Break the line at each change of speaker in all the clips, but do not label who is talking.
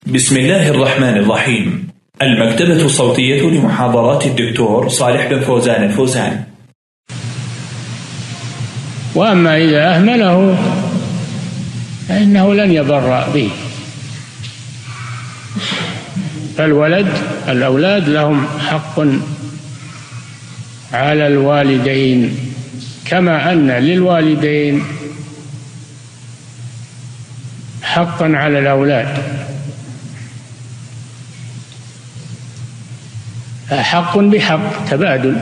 بسم الله الرحمن الرحيم. المكتبة الصوتية لمحاضرات الدكتور صالح بن فوزان الفوزان.
وأما إذا أهمله فإنه لن يبرأ به. الأولاد لهم حق على الوالدين، كما أن للوالدين حقا على الأولاد، حق بحق تبادل.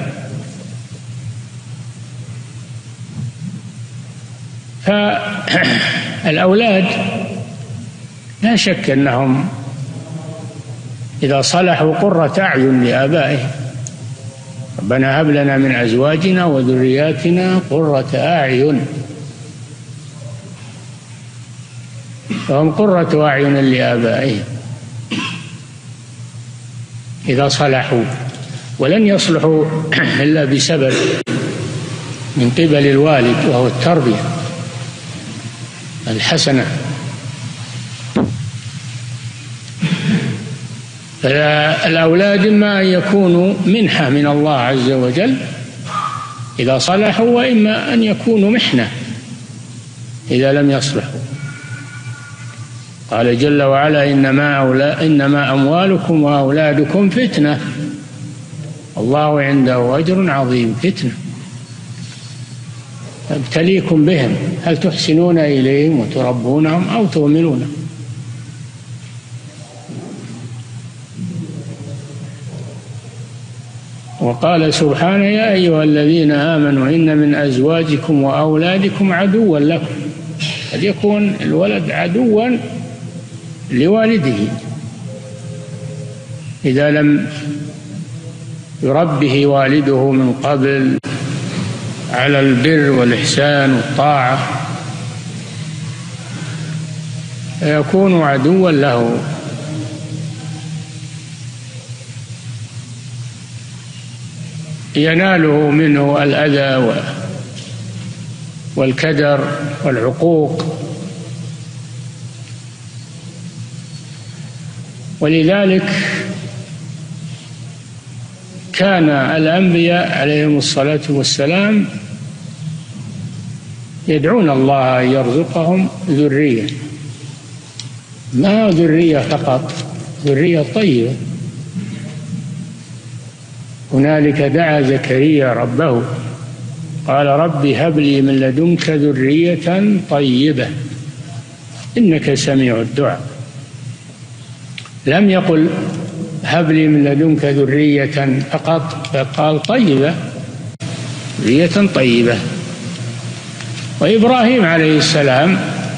فالأولاد لا شك أنهم إذا صلحوا قرة أعين لآبائهم. ربنا هب لنا من أزواجنا وذرياتنا قرة أعين، فهم قرة أعين لآبائهم إذا صلحوا، ولن يصلحوا إلا بسبب من قبل الوالد، وهو التربية الحسنة. فالأولاد إما أن يكونوا منحة من الله عز وجل إذا صلحوا، وإما أن يكونوا محنة إذا لم يصلحوا. قال جل وعلا: إنما أموالكم وأولادكم فتنة الله عنده أجر عظيم. فتنة ابتليكم بهم، هل تحسنون إليهم وتربونهم أو تهملونهم؟ وقال سبحانه: يا أيها الذين آمنوا إن من أزواجكم وأولادكم عدوا لكم. قد يكون الولد عدوا لوالده إذا لم يربه والده من قبل على البر والإحسان والطاعة، فيكون عدوا له. يناله منه الأذى والكدر والعقوق. ولذلك كان الأنبياء عليهم الصلاة والسلام يدعون الله أن يرزقهم ذرية، ما ذرية فقط، ذرية طيبة. هنالك دعا زكريا ربه قال: رب هب لي من لدنك ذرية طيبة إنك سميع الدعاء. لم يقل هب لي من لدنك ذرية فقط، فقال طيبة، ذرية طيبة. وإبراهيم عليه السلام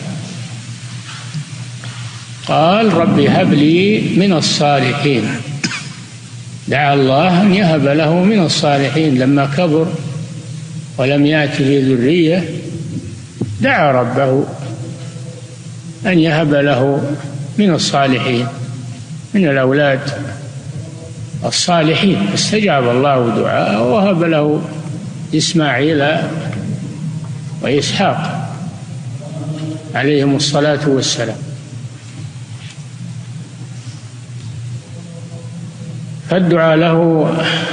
قال: رب هب لي من الصالحين. دعا الله أن يهب له من الصالحين لما كبر ولم يأته ذرية، دعا ربه أن يهب له من الصالحين، من الأولاد الصالحين. استجاب الله دعاءه وهب له إسماعيل وإسحاق عليهم الصلاة والسلام. فالدعاء له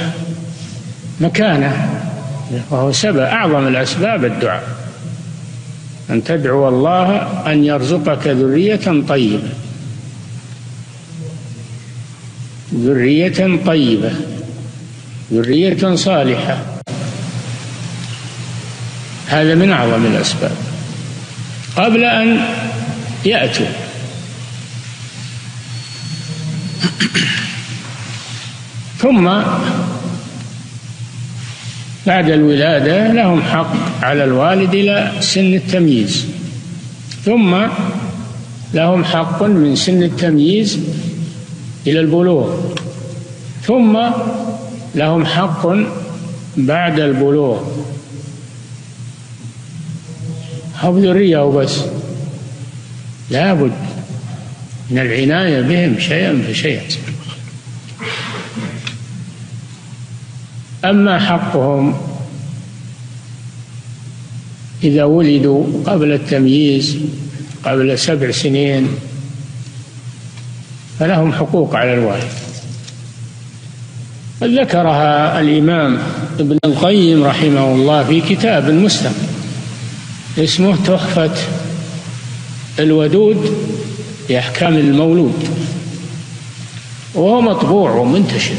مكانة، وهو سبب أعظم الأسباب. الدعاء أن تدعو الله أن يرزقك ذرية طيبة، ذرية طيبة، ذرية صالحة. هذا من أعظم الأسباب قبل أن يأتوا. ثم بعد الولادة لهم حق على الوالد إلى سن التمييز، ثم لهم حق من سن التمييز إلى البلوغ، ثم لهم حق بعد البلوغ. هم ذرية وبس، لا بد من العناية بهم شيئا فشيئا. أما حقهم إذا ولدوا قبل التمييز، قبل 7 سنين، فلهم حقوق على الوالد. ذكرها الإمام ابن القيم رحمه الله في كتاب مستقل اسمه تحفة الودود بأحكام المولود، وهو مطبوع ومنتشر.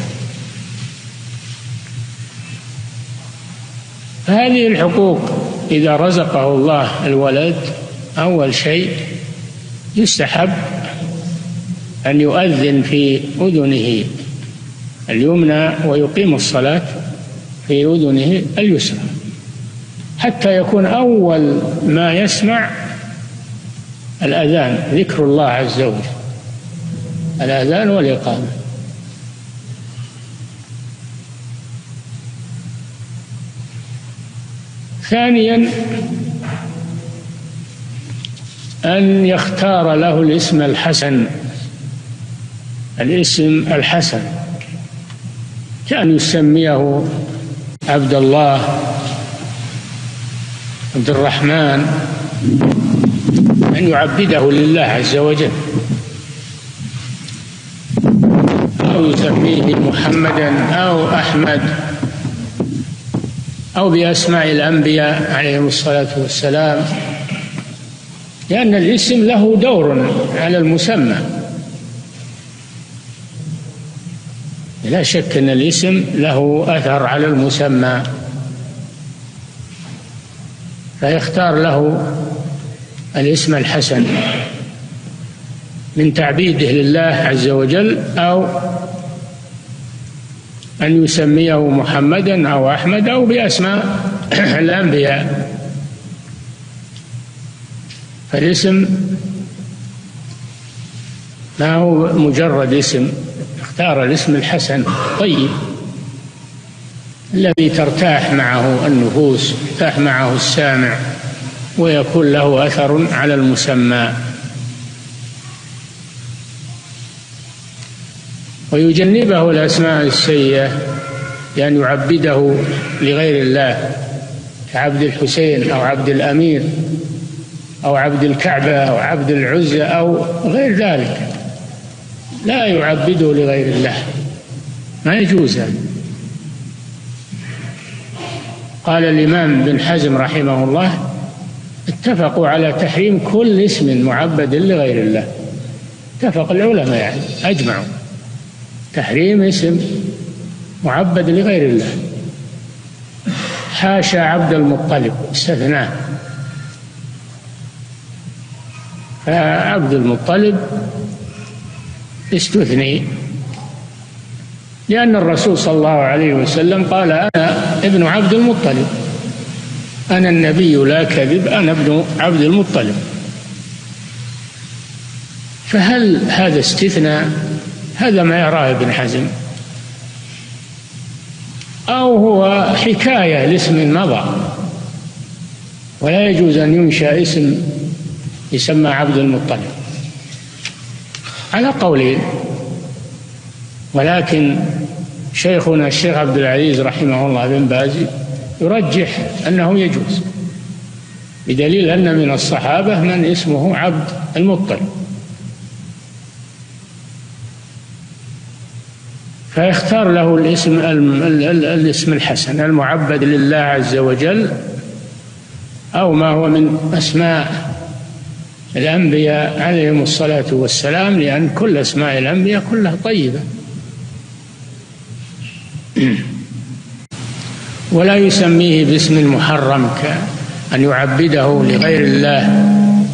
هذه الحقوق إذا رزقه الله الولد، أول شيء يستحب أن يؤذن في أذنه اليمنى ويقيم الصلاة في أذنه اليسرى، حتى يكون أول ما يسمع الأذان ذكر الله عز وجل، الأذان والإقامة. ثانيا أن يختار له الاسم الحسن، الاسم الحسن، كأن يسميه عبد الله، عبد الرحمن، أن يعبده لله عز وجل، أو يسميه محمدا أو أحمد أو بأسماء الأنبياء عليهم الصلاة والسلام، لأن الاسم له دور على المسمى. لا شك أن الاسم له أثر على المسمى، فيختار له الاسم الحسن من تعبيده لله عز وجل، أو أن يسميه محمدا أو أحمد أو بأسماء الأنبياء. فالاسم ما هو مجرد اسم، اختار الاسم الحسن طيب الذي ترتاح معه النفوس، ترتاح معه السامع، ويكون له أثر على المسمى. ويجنبه الأسماء السيئة لأن يعبده لغير الله، كعبد الحسين أو عبد الأمير أو عبد الكعبة أو عبد العزة أو غير ذلك، لا يعبده لغير الله، ما يجوز هذا. قال الإمام بن حزم رحمه الله: اتفقوا على تحريم كل اسم معبد لغير الله. اتفق العلماء يعني أجمعوا تحريم اسم معبد لغير الله، حاشا عبد المطلب استثناه، فعبد المطلب استثني لأن الرسول صلى الله عليه وسلم قال: أنا ابن عبد المطلب، أنا النبي لا كذب، أنا ابن عبد المطلب. فهل هذا استثناء؟ هذا ما يراه ابن حزم، أو هو حكاية لاسم مضى، ولا يجوز أن ينشأ اسم يسمى عبد المطلب على قولين. ولكن شيخنا الشيخ عبد العزيز رحمه الله بن باز يرجح أنه يجوز، بدليل أن من الصحابة من اسمه عبد المطلب، فيختار له الاسم الحسن المعبد لله عز وجل، أو ما هو من أسماء الأنبياء عليهم الصلاة والسلام، لأن كل أسماء الأنبياء كلها طيبة. ولا يسميه باسم محرم كأن يعبده لغير الله،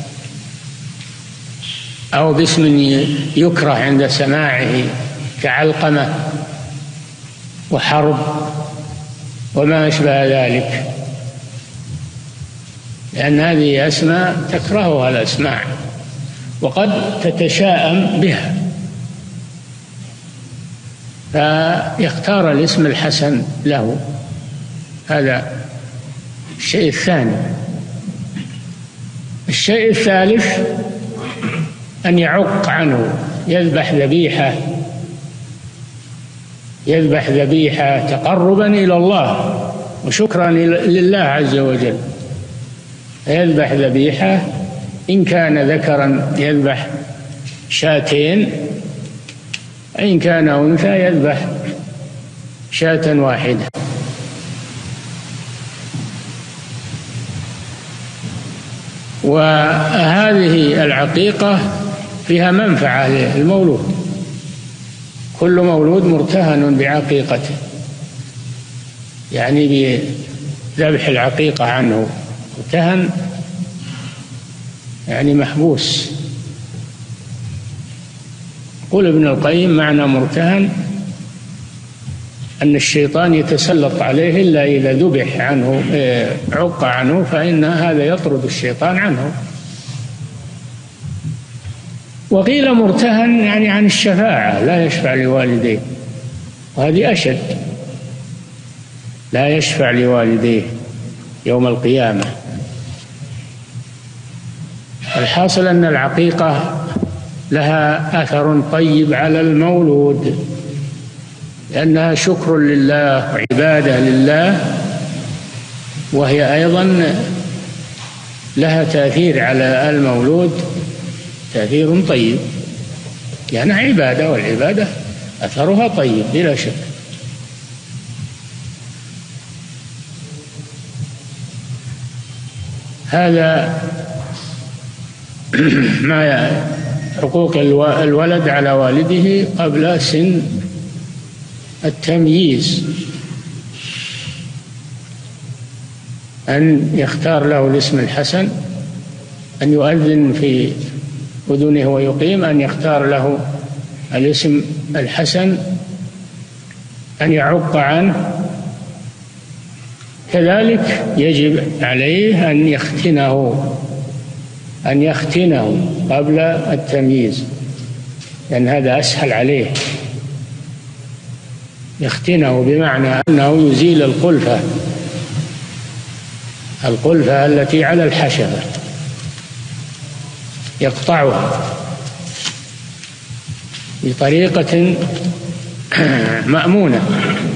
أو باسم يكره عند سماعه كعلقمة وحرب وما أشبه ذلك، لأن هذه أسماء تكرهها الأسماع وقد تتشاءم بها، فيختار الاسم الحسن له. هذا الشيء الثاني. الشيء الثالث أن يعق عنه، يذبح ذبيحة تقربا إلى الله وشكرا لله عز وجل، يذبح ذبيحة، إن كان ذكرا يذبح 2 شاتين، إن كان أنثى يذبح شاة واحدة. وهذه العقيقة فيها منفعة للمولود، كل مولود مرتهن بعقيقته، يعني بذبح العقيقة عنه. مرتهن يعني محبوس. قل ابن القيم معنى مرتهن أن الشيطان يتسلط عليه إلا إذا ذبح عنه عق عنه، فإن هذا يطرد الشيطان عنه. وقيل مرتهن يعني عن الشفاعة، لا يشفع لوالديه، وهذه أشد، لا يشفع لوالديه يوم القيامة. الحاصل أن العقيقة لها أثر طيب على المولود، لأنها شكر لله وعبادة لله، وهي أيضا لها تأثير على المولود، تأثير طيب، لأنها عبادة، والعبادة أثرها طيب بلا شك. هذا ما حقوق الولد على والده قبل سن التمييز، أن يختار له الاسم الحسن، أن يؤذن في أذنه ويقيم، أن يختار له الاسم الحسن، أن يعق عنه. كذلك يجب عليه أن يختنه قبل التمييز، لأن هذا أسهل عليه. يختنه بمعنى أنه يزيل القلفة التي على الحشفة، يقطعها بطريقة مأمونة،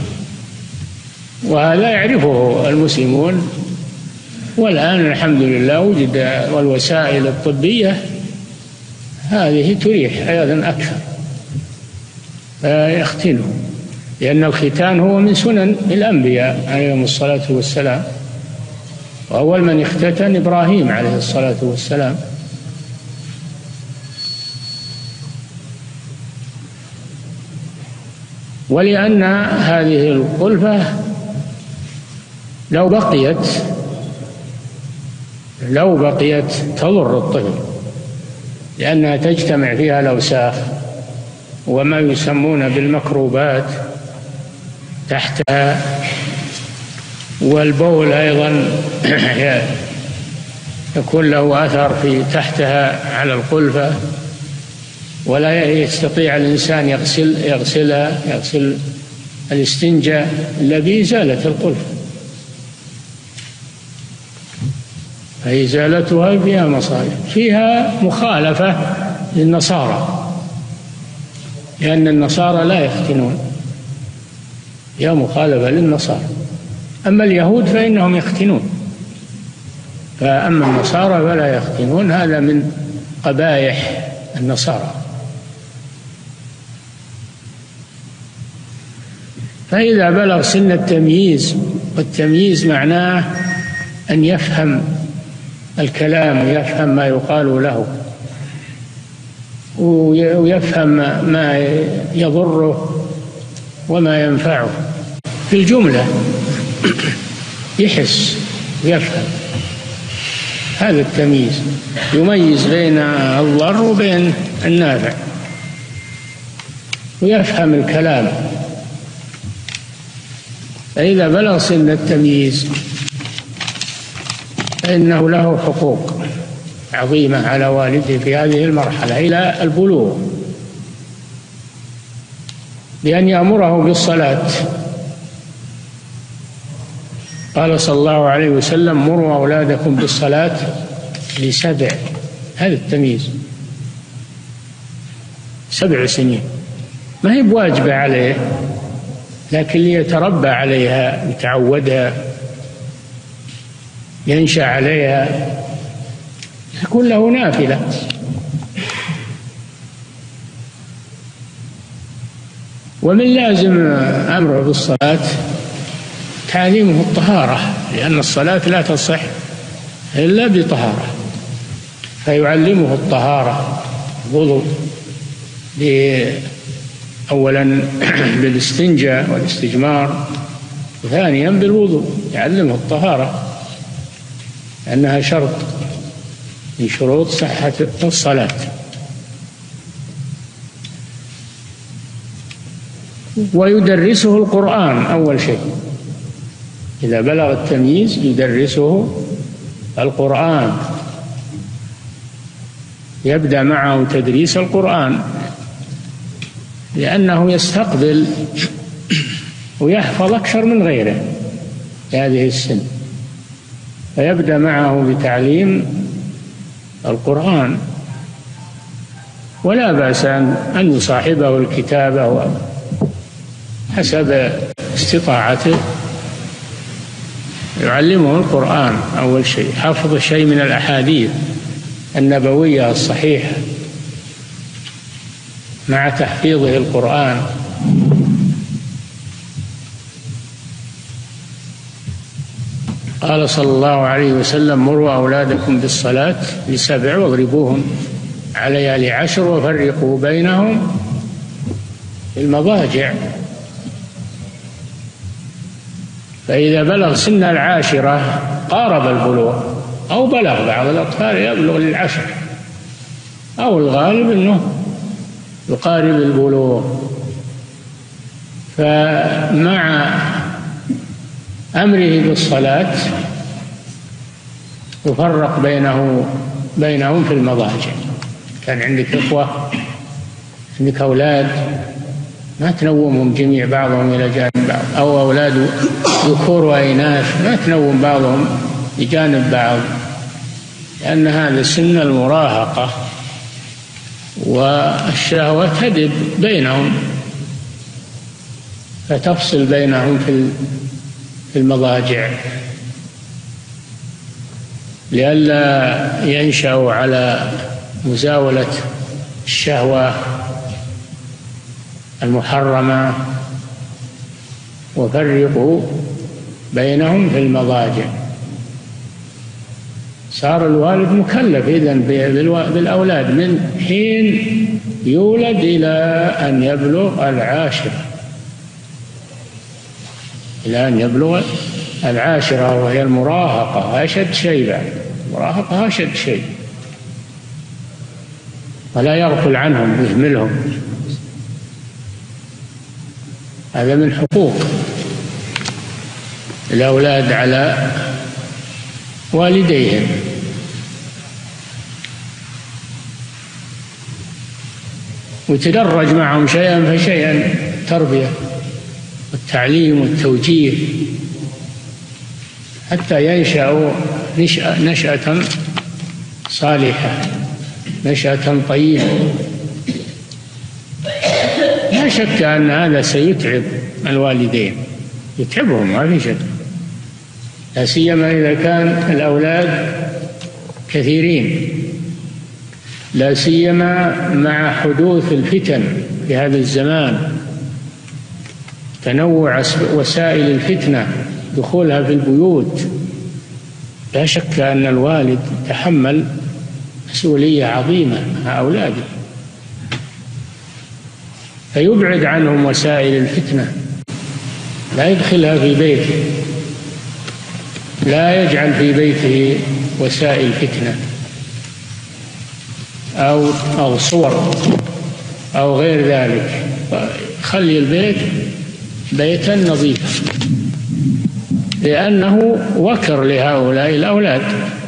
وهذا يعرفه المسلمون. والآن الحمد لله وجد والوسائل الطبية هذه تريح أيضا أكثر، فيختنه، لأن الختان هو من سنن الأنبياء عليهم الصلاة والسلام، وأول من اختتن إبراهيم عليه الصلاة والسلام. ولأن هذه القلفة لو بقيت تضر الطفل، لأنها تجتمع فيها الأوساخ وما يسمون بالمكروبات تحتها، والبول أيضا يكون له أثر في تحتها على القلفة، ولا يستطيع الإنسان يغسل الاستنجاء إلا بإزالة القلفة، فإزالتها فيها مصالح. فيها مخالفة للنصارى، لأن النصارى لا يختنون، فيها مخالفة للنصارى. أما اليهود فإنهم يختنون، فأما النصارى فلا يختنون، هذا من قبائح النصارى. فإذا بلغ سن التمييز، والتمييز معناه أن يفهم الكلام، يفهم ما يقال له، ويفهم ما يضره وما ينفعه في الجملة، يحس ويفهم. هذا التمييز، يميز بين الضر وبين النافع، ويفهم الكلام. فإذا بلغ سن التمييز فإنه له حقوق عظيمة على والده في هذه المرحلة إلى البلوغ، بأن يأمره بالصلاة. قال صلى الله عليه وسلم: مروا أولادكم بالصلاة ل7، هذا التمييز 7 سنين، ما هي بواجبة عليه، لكن ليتربى عليها، يتعودها، ينشأ عليها، تكون له نافلة. ومن لازم أمره بالصلاة تعليمه الطهارة، لأن الصلاة لا تصح إلا بطهارة، فيعلمه الطهارة، الوضوء أولا بالاستنجاء والاستجمار، وثانيا بالوضوء، يعلمه الطهارة لأنها شرط من شروط صحة الصلاة. ويدرسه القرآن أول شيء، إذا بلغ التمييز يدرسه القرآن، يبدأ معه تدريس القرآن، لأنه يستقبل ويحفظ أكثر من غيره في هذه السن، فيبدأ معه بتعليم القرآن، ولا بأس أن يصاحبه الكتابة حسب استطاعته، يعلمه القرآن أول شيء، حفظ شيء من الأحاديث النبوية الصحيحة مع تحفيظه القرآن. قال صلى الله عليه وسلم: مروا أولادكم بالصلاة ل7 واضربوهم عليها ل10 وفرقوا بينهم في المضاجع. فإذا بلغ سن 10 قارب البلوغ، أو بلغ، بعض الأطفال يبلغ 10، أو الغالب أنه يقارب البلوغ. فمع أمره بالصلاة يفرق بينهم في المضاجع. كان عندك إخوة، عندك أولاد، ما تنومهم جميع بعضهم إلى جانب بعض، أو أولاد ذكور وإناث ما تنوم بعضهم بجانب بعض، لأن هذا سن المراهقة والشهوة تدب بينهم، فتفصل بينهم في المضاجع لئلا ينشأوا على مزاولة الشهوة المحرمة. وفرقوا بينهم في المضاجع. صار الوالد مكلف إذن بالأولاد من حين يولد إلى أن يبلغ 10، إلى أن يبلغ 10، وهي المراهقة أشد شيء. بعد المراهقة أشد شيء، ولا يغفل عنهم يهملهم، هذا من حقوق الأولاد على والديهم. وتدرج معهم شيئا فشيئا، التربية والتعليم والتوجيه، حتى ينشأوا نشأة صالحة، نشأة طيبة. لا شك أن هذا سيتعب الوالدين، يتعبهم ما في شك، لا سيما إذا كان الأولاد كثيرين، لا سيما مع حدوث الفتن في هذا الزمان، تنوع وسائل الفتنة، دخولها في البيوت. لا شك أن الوالد يتحمل مسؤولية عظيمة مع أولاده، فيبعد عنهم وسائل الفتنة، لا يدخلها في بيته، لا يجعل في بيته وسائل فتنة أو صور أو غير ذلك، خلي البيت بيتا نظيفا، لأنه وكر لهؤلاء الأولاد،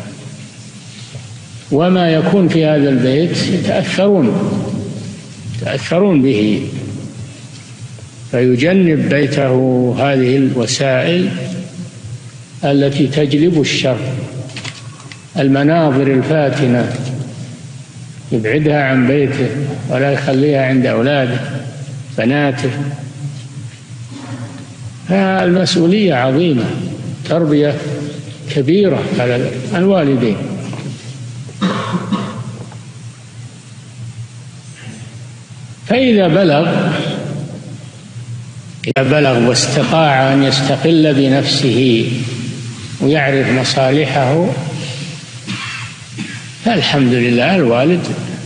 وما يكون في هذا البيت يتأثرون به، فيجنب بيته هذه الوسائل التي تجلب الشر، المناظر الفاتنة يبعدها عن بيته ولا يخليها عند أولاده بناته. فالمسؤولية عظيمة، تربية كبيرة على الوالدين. فإذا بلغ إذا بلغ واستطاع أن يستقل بنفسه ويعرف مصالحه فالحمد لله الوالد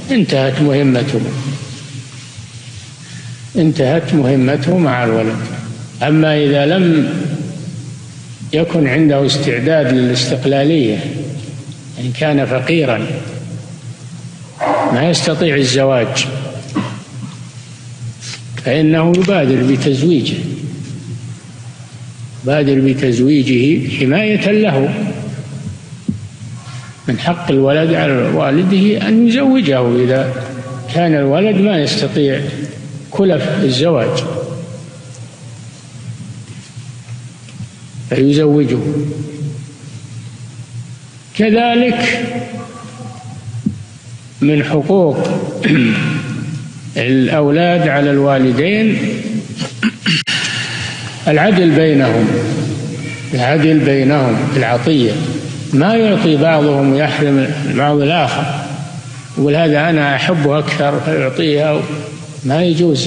انتهت مهمته مع الولد. أما إذا لم يكن عنده استعداد للاستقلالية، إن كان فقيرا ما يستطيع الزواج، فإنه يبادر بتزويجه حماية له. من حق الولد على والده أن يزوجه إذا كان الولد ما يستطيع كلف الزواج، فيزوجه. كذلك من حقوق الأولاد على الوالدين العدل بينهم في العطية، ما يعطي بعضهم ويحرم البعض الآخر، يقول هذا أنا أحبه أكثر فيعطيه، ما يجوز،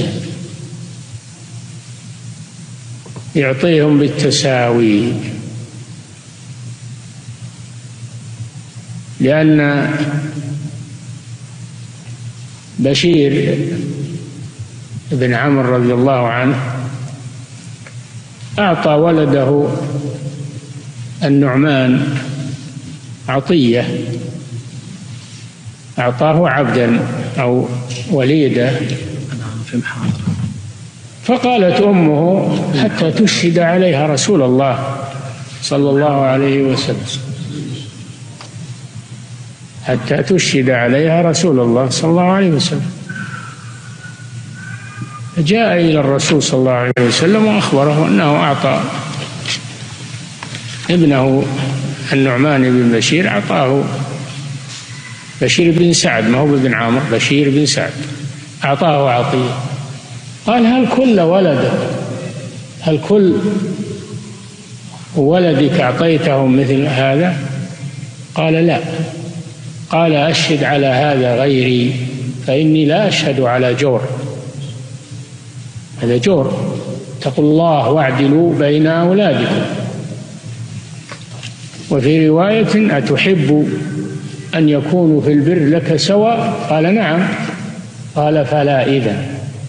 يعطيهم بالتساوي. لأن بشير بن عمرو رضي الله عنه أعطى ولده النعمان عطية، أعطاه عبدا أو وليدا، فقالت أمه حتى تشهد عليها رسول الله صلى الله عليه وسلم، حتى تشهد عليها رسول الله صلى الله عليه وسلم. جاء إلى الرسول صلى الله عليه وسلم وأخبره أنه أعطى ابنه النعمان بن بشير، أعطاه بشير بن سعد، ما هو بن عمرو، بشير بن سعد، أعطاه عطية. قال هل كل ولدك أعطيتهم مثل هذا؟ قال لا. قال أشهد على هذا غيري فإني لا أشهد على جور، هذا جور، اتقوا الله واعدلوا بين أولادكم. وفي رواية أتحب أن يكونوا في البر لك سواء؟ قال نعم. قال فلا إذن.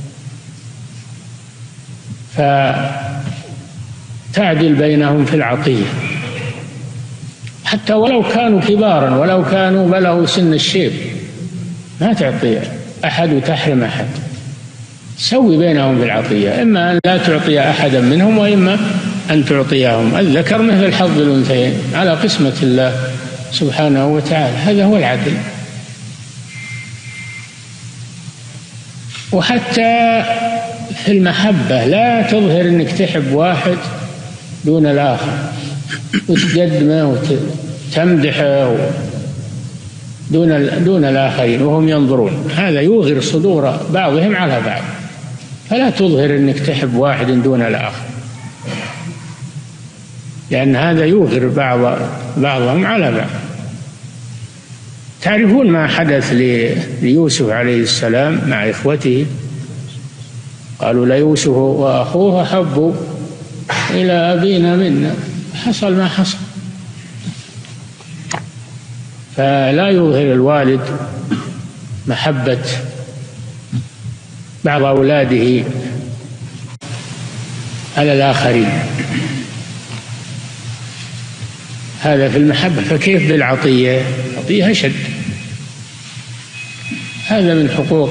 فتعدل بينهم في العطية، حتى ولو كانوا كبارا، ولو كانوا بلغوا سن الشيب، ما تعطي أحد وتحرم أحد، سوي بينهم في العطية، إما أن لا تعطي أحدا منهم وإما أن تعطيهم. الذكر مثل حظ الأنثيين على قسمة الله سبحانه وتعالى، هذا هو العدل. وحتى في المحبة لا تظهر أنك تحب واحد دون الآخر وتقدمه وتمدحه دون الآخرين وهم ينظرون، هذا يوغر صدور بعضهم على بعض. فلا تظهر أنك تحب واحد دون الآخر، لأن هذا يوغر بعضهم على بعض. تعرفون ما حدث ليوسف عليه السلام مع إخوته؟ قالوا ليوسف وأخوه أحب إلى أبينا منا، حصل ما حصل. فلا يظهر الوالد محبة بعض أولاده على الآخرين، هذا في المحبة. فكيف بالعطية؟ عطية أشد. هذا من حقوق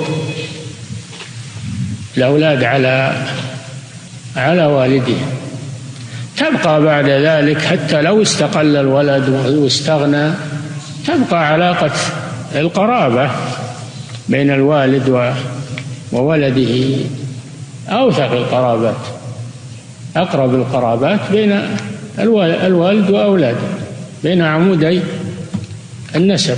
الأولاد على والدهم. تبقى بعد ذلك حتى لو استقل الولد واستغنى، تبقى علاقة القرابة بين الوالد وولده، أوثق القرابات، أقرب القرابات بين الوالد وأولاده، بين عمودي النسب.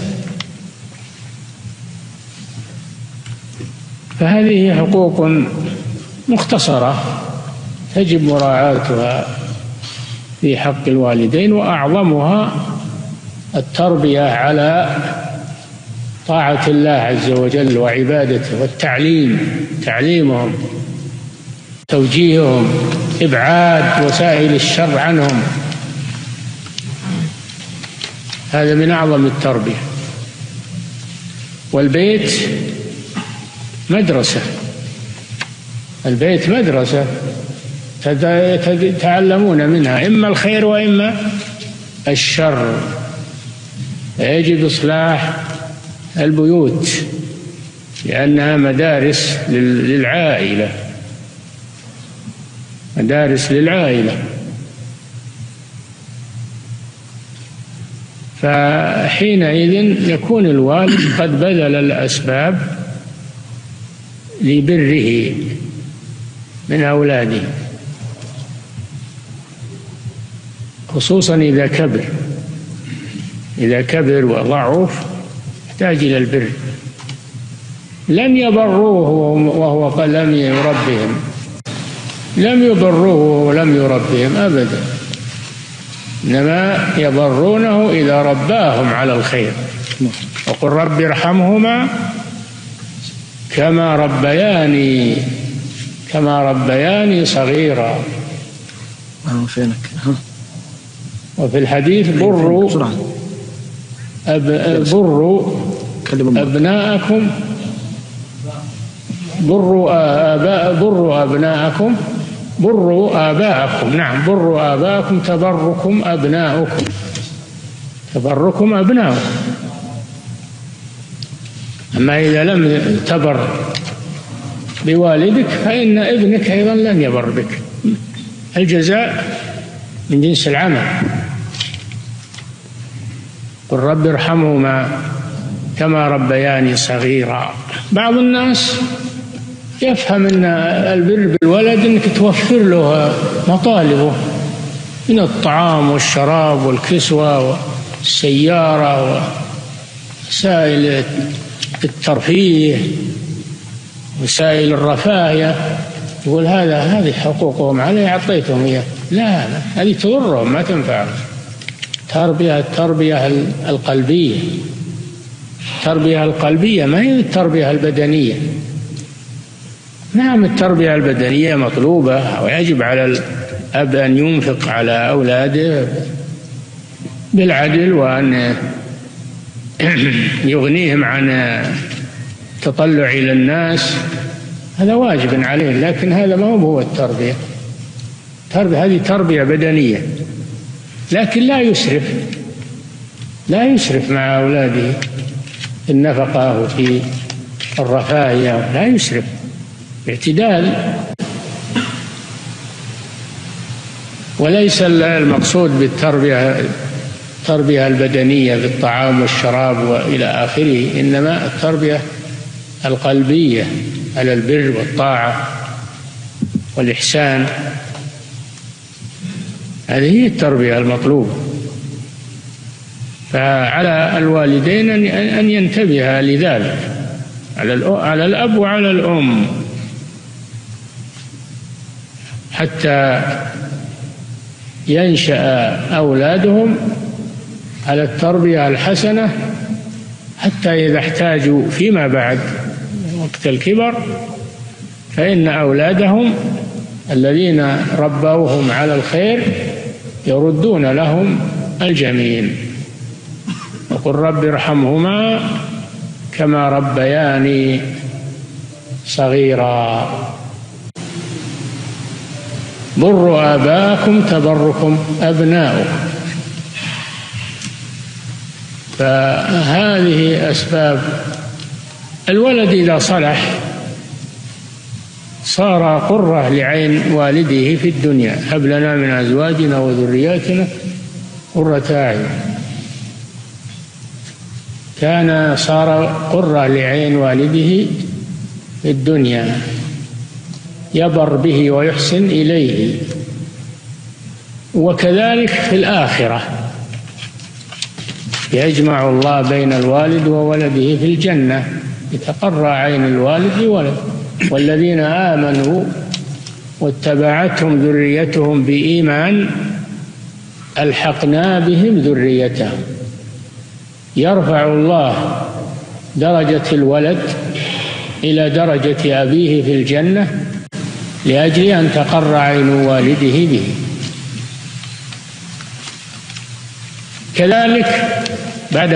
فهذه حقوق مختصرة تجب مراعاتها في حق الوالدين، وأعظمها التربية على طاعة الله عز وجل وعبادته، والتعليمهم توجيههم، إبعاد وسائل الشر عنهم. هذا من أعظم التربية. والبيت مدرسة، البيت مدرسة تتعلمون منها إما الخير وإما الشر. يجب إصلاح البيوت لأنها مدارس للعائلة، مدارس للعائلة. فحينئذ يكون الوالد قد بذل الأسباب لبره من أولاده، خصوصا إذا كبر وضعف يحتاج إلى البر. لن يبروه وهو لم يربهم، لم يبروه ولم يربهم أبدا، إنما يبرونه إذا رباهم على الخير. وقل رب ارحمهما كما ربياني صغيرا. وفي الحديث بروا أبناءكم، بروا أبناءكم، بروا آباءكم. نعم، بروا آباءكم تبركم أبناؤكم، تبركم أبناؤكم. أما إذا لم تبر بوالدك فإن ابنك أيضا لن يبر بك. الجزاء من جنس العمل. قل رب ارحمهما كما ربياني صغيرا. بعض الناس يفهم أن البر بالولد أنك توفر له مطالبه من الطعام والشراب والكسوة والسيارة ووسائل الترفيه، وسائل الرفاهية. يقول هذه حقوقهم علي أعطيتهم إياه. لا، هذه تضرهم ما تنفعهم. التربية القلبية، التربية القلبية ما هي التربية البدنية. نعم، التربية البدنية مطلوبة، ويجب على الأب أن ينفق على أولاده بالعدل، وأن يغنيهم عن التطلع إلى الناس، هذا واجب عليه. لكن هذا ما هو التربية. هذه تربية بدنية، لكن لا يسرف مع أولاده في النفقة وفي الرفاهية، لا يسرف، باعتدال. وليس المقصود التربية البدنية بالطعام والشراب وإلى آخره، إنما التربية القلبية على البر والطاعة والإحسان. هذه هي التربية المطلوبة. فعلى الوالدين أن ينتبه لذلك، على الأب وعلى الأم، حتى ينشأ أولادهم على التربية الحسنة، حتى إذا احتاجوا فيما بعد وقت الكبر فإن أولادهم الذين ربوهم على الخير يردون لهم الجميل. وقل رب ارحمهما كما ربياني صغيرا. بروا آباءكم تبركم أبناؤكم. فهذه أسباب. الولد إذا صلح صار قرة لعين والده في الدنيا. هب لنا من أزواجنا وذرياتنا قرة أعين. صار قرة لعين والده في الدنيا، يبر به ويحسن إليه. وكذلك في الآخرة يجمع الله بين الوالد وولده في الجنة، يتقرى عين الوالد لولد. والذين آمنوا واتبعتهم ذريتهم بإيمان ألحقنا بهم ذريتهم. يرفع الله درجة الولد إلى درجة أبيه في الجنة لأجل أن تقر عين والده به. كذلك بعد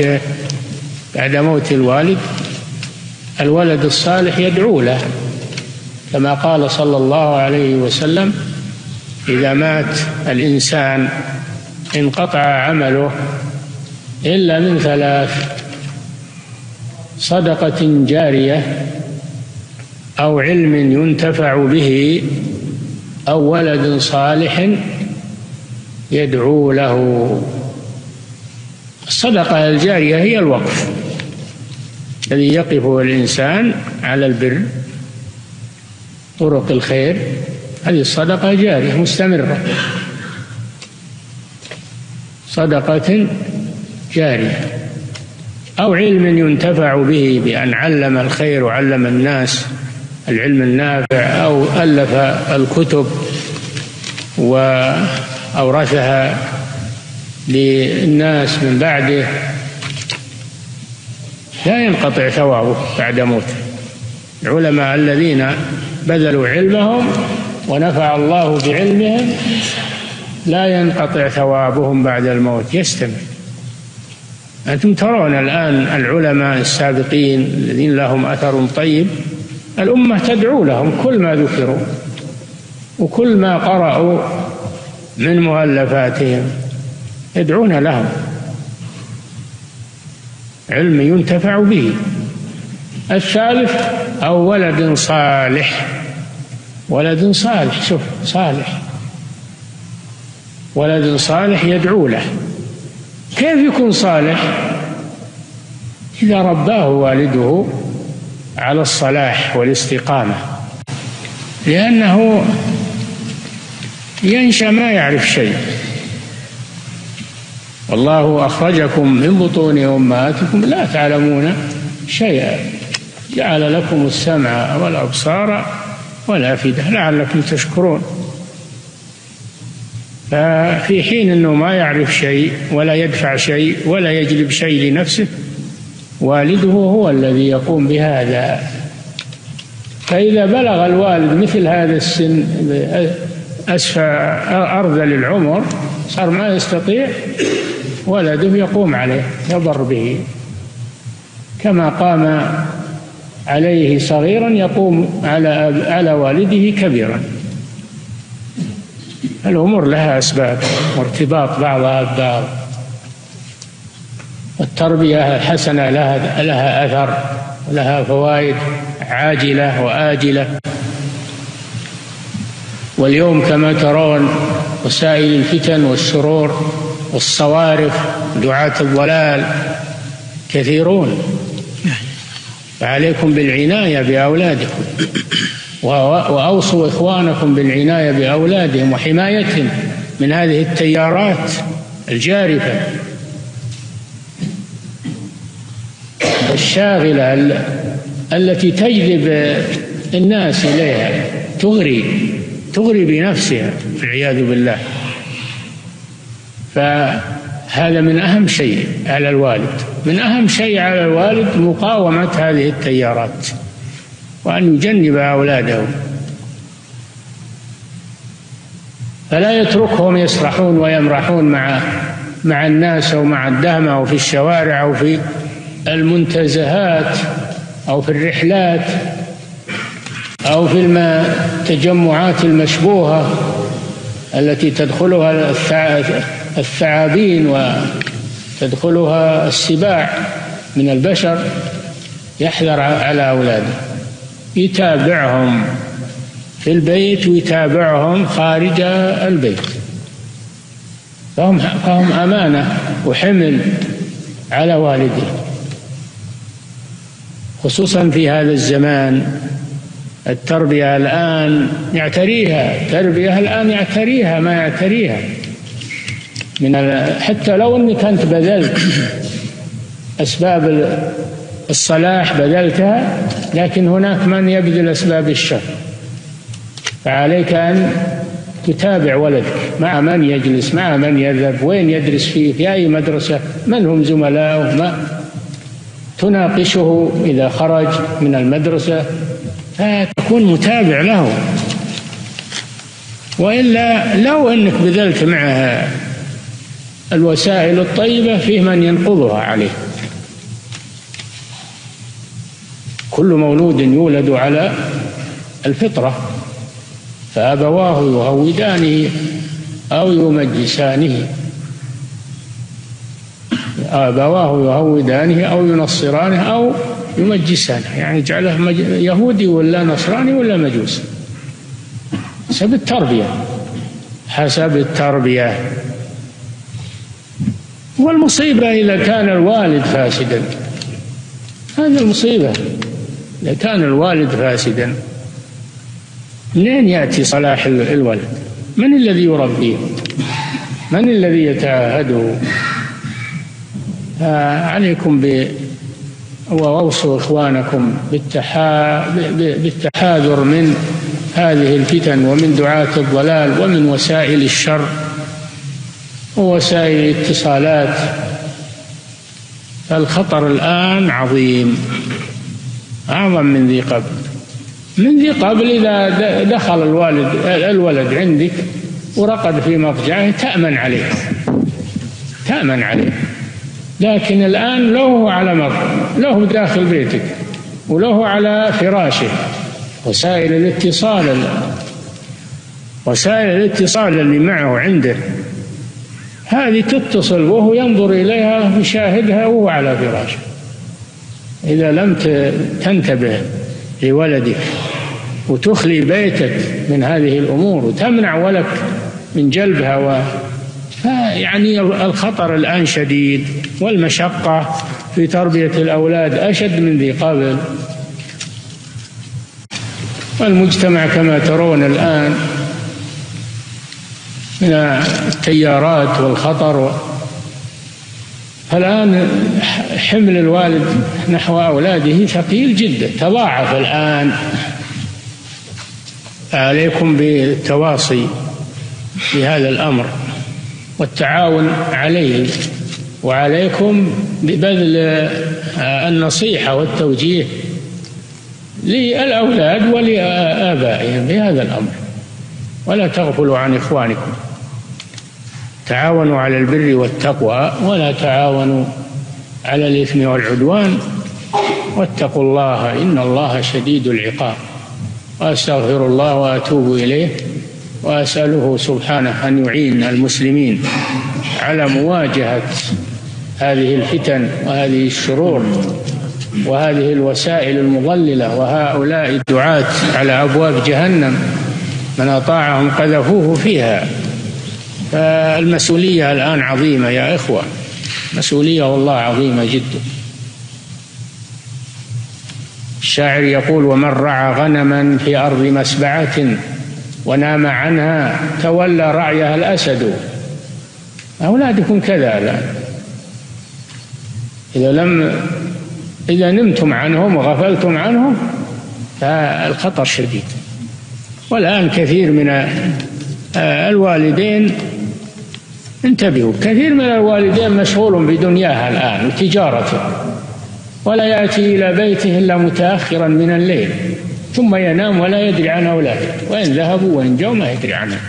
موت الوالد الولد الصالح يدعو له، كما قال صلى الله عليه وسلم: إذا مات الإنسان انقطع عمله إلا من 3: صدقة جارية، أو علم ينتفع به، أو ولد صالح يدعو له. الصدقة الجارية هي الوقف الذي يقفه الإنسان على البر، طرق الخير، هذه الصدقة جارية مستمرة، صدقة جارية. أو علم ينتفع به بأن علم الخير وعلم الناس العلم النافع، أو ألف الكتب وأورثها للناس من بعده، لا ينقطع ثوابه بعد موته. العلماء الذين بذلوا علمهم ونفع الله بعلمهم لا ينقطع ثوابهم بعد الموت، يستمر. أنتم ترون الآن العلماء السابقين الذين لهم أثر طيب، الأمة تدعو لهم كل ما ذكروا وكل ما قرأوا من مؤلفاتهم يدعون لهم، علم ينتفع به. الثالث: أو ولد صالح، ولد صالح، شوف صالح، ولد صالح يدعو له. كيف يكون صالح؟ إذا رباه والده على الصلاح والاستقامة، لأنه ينشأ ما يعرف شيء. والله أخرجكم من بطون أمهاتكم لا تعلمون شيئا، جعل لكم السمع والأبصار والأفئدة لعلكم تشكرون. ففي حين أنه ما يعرف شيء ولا يدفع شيء ولا يجلب شيء لنفسه، والده هو الذي يقوم بهذا. فإذا بلغ الوالد مثل هذا السن أرذل العمر، صار ما يستطيع، ولده يقوم عليه يضر به، كما قام عليه صغيرا يقوم على والده كبيرا. الأمور لها أسباب وارتباط بعضها ببعض، والتربية الحسنة لها أثر، لها فوائد عاجلة وآجلة. واليوم كما ترون وسائل الفتن والشرور والصوارف، دعاة الضلال كثيرون، فعليكم بالعناية بأولادكم، وأوصوا إخوانكم بالعناية بأولادهم وحمايتهم من هذه التيارات الجارفة الشاغلة التي تجذب الناس إليها، تغري بنفسها والعياذ بالله. فهذا من أهم شيء على الوالد، من أهم شيء على الوالد مقاومة هذه التيارات، وأن يجنب أولاده، فلا يتركهم يسرحون ويمرحون مع الناس أو مع الدهمة أو في الشوارع أو في المنتزهات أو في الرحلات أو في التجمعات المشبوهة التي تدخلها الثعابين وتدخلها السباع من البشر. يحذر على أولاده، يتابعهم في البيت ويتابعهم خارج البيت، فهم أمانة وحمل على والده، خصوصا في هذا الزمان. التربية الآن يعتريها ما يعتريها حتى لو أنك أنت بذلت أسباب الصلاح بذلتها، لكن هناك من يبذل أسباب الشر، فعليك أن تتابع ولدك مع من يجلس، مع من يذهب، وين يدرس في أي مدرسة، من هم زملاؤه، ما تناقشه إذا خرج من المدرسة، فتكون متابع له وإلا لو أنك بذلت معها الوسائل الطيبة فيه من ينقضها عليه. كل مولود يولد على الفطرة فأبواه يهودانه أو يمجسانه، أبواه يهودانه أو ينصرانه أو يمجسانه، يعني جعله يهودي ولا نصراني ولا مجوسي حسب التربية، حسب التربية. والمصيبة إذا كان الوالد فاسدا، هذه المصيبة. إذا كان الوالد فاسدا منين يأتي صلاح الولد؟ من الذي يربيه؟ من الذي يتعاهده؟ عليكم وأوصوا إخوانكم بالتحاذر من هذه الفتن ومن دعاة الضلال ومن وسائل الشر ووسائل الاتصالات. فالخطر الآن عظيم، أعظم من ذي قبل. من ذي قبل إذا دخل الولد عندك ورقد في مضجعه تأمن عليه. لكن الآن له على له داخل بيتك وله على فراشه وسائل الاتصال اللي معه عنده، هذه تتصل وهو ينظر إليها ويشاهدها وهو على فراشه. إذا لم تنتبه لولدك وتخلي بيتك من هذه الأمور وتمنع ولك من جلبها يعني الخطر الآن شديد، والمشقة في تربية الأولاد أشد من ذي قبل. والمجتمع كما ترون الآن من التيارات والخطر، فالآن حمل الوالد نحو أولاده ثقيل جدا، تضاعف الآن. عليكم بالتواصي بهذا الأمر والتعاون عليه، وعليكم ببذل النصيحة والتوجيه للأولاد ولآبائهم بهذا الأمر، ولا تغفلوا عن إخوانكم. تعاونوا على البر والتقوى ولا تعاونوا على الإثم والعدوان، واتقوا الله إن الله شديد العقاب. وأستغفر الله وأتوب إليه، وأسأله سبحانه أن يعين المسلمين على مواجهة هذه الفتن وهذه الشرور وهذه الوسائل المضللة وهؤلاء الدعاة على أبواب جهنم، من أطاعهم قذفوه فيها. فالمسؤولية الآن عظيمة يا إخوة، مسؤولية والله عظيمة جدا. الشاعر يقول: ومن رعى غنما في أرض مسبعة ونام عنها تولى رعيها الأسد. أولادكم كذا الآن، إذا نمتم عنهم وغفلتم عنهم فالخطر شديد. والآن كثير من الوالدين، انتبهوا، كثير من الوالدين مشغول بدنياها الآن وتجارته، ولا يأتي إلى بيته إلا متأخرا من الليل، ثم ينام ولا يدري عن أولاده، وإن ذهبوا وإن جاءوا ما يدري عنهم.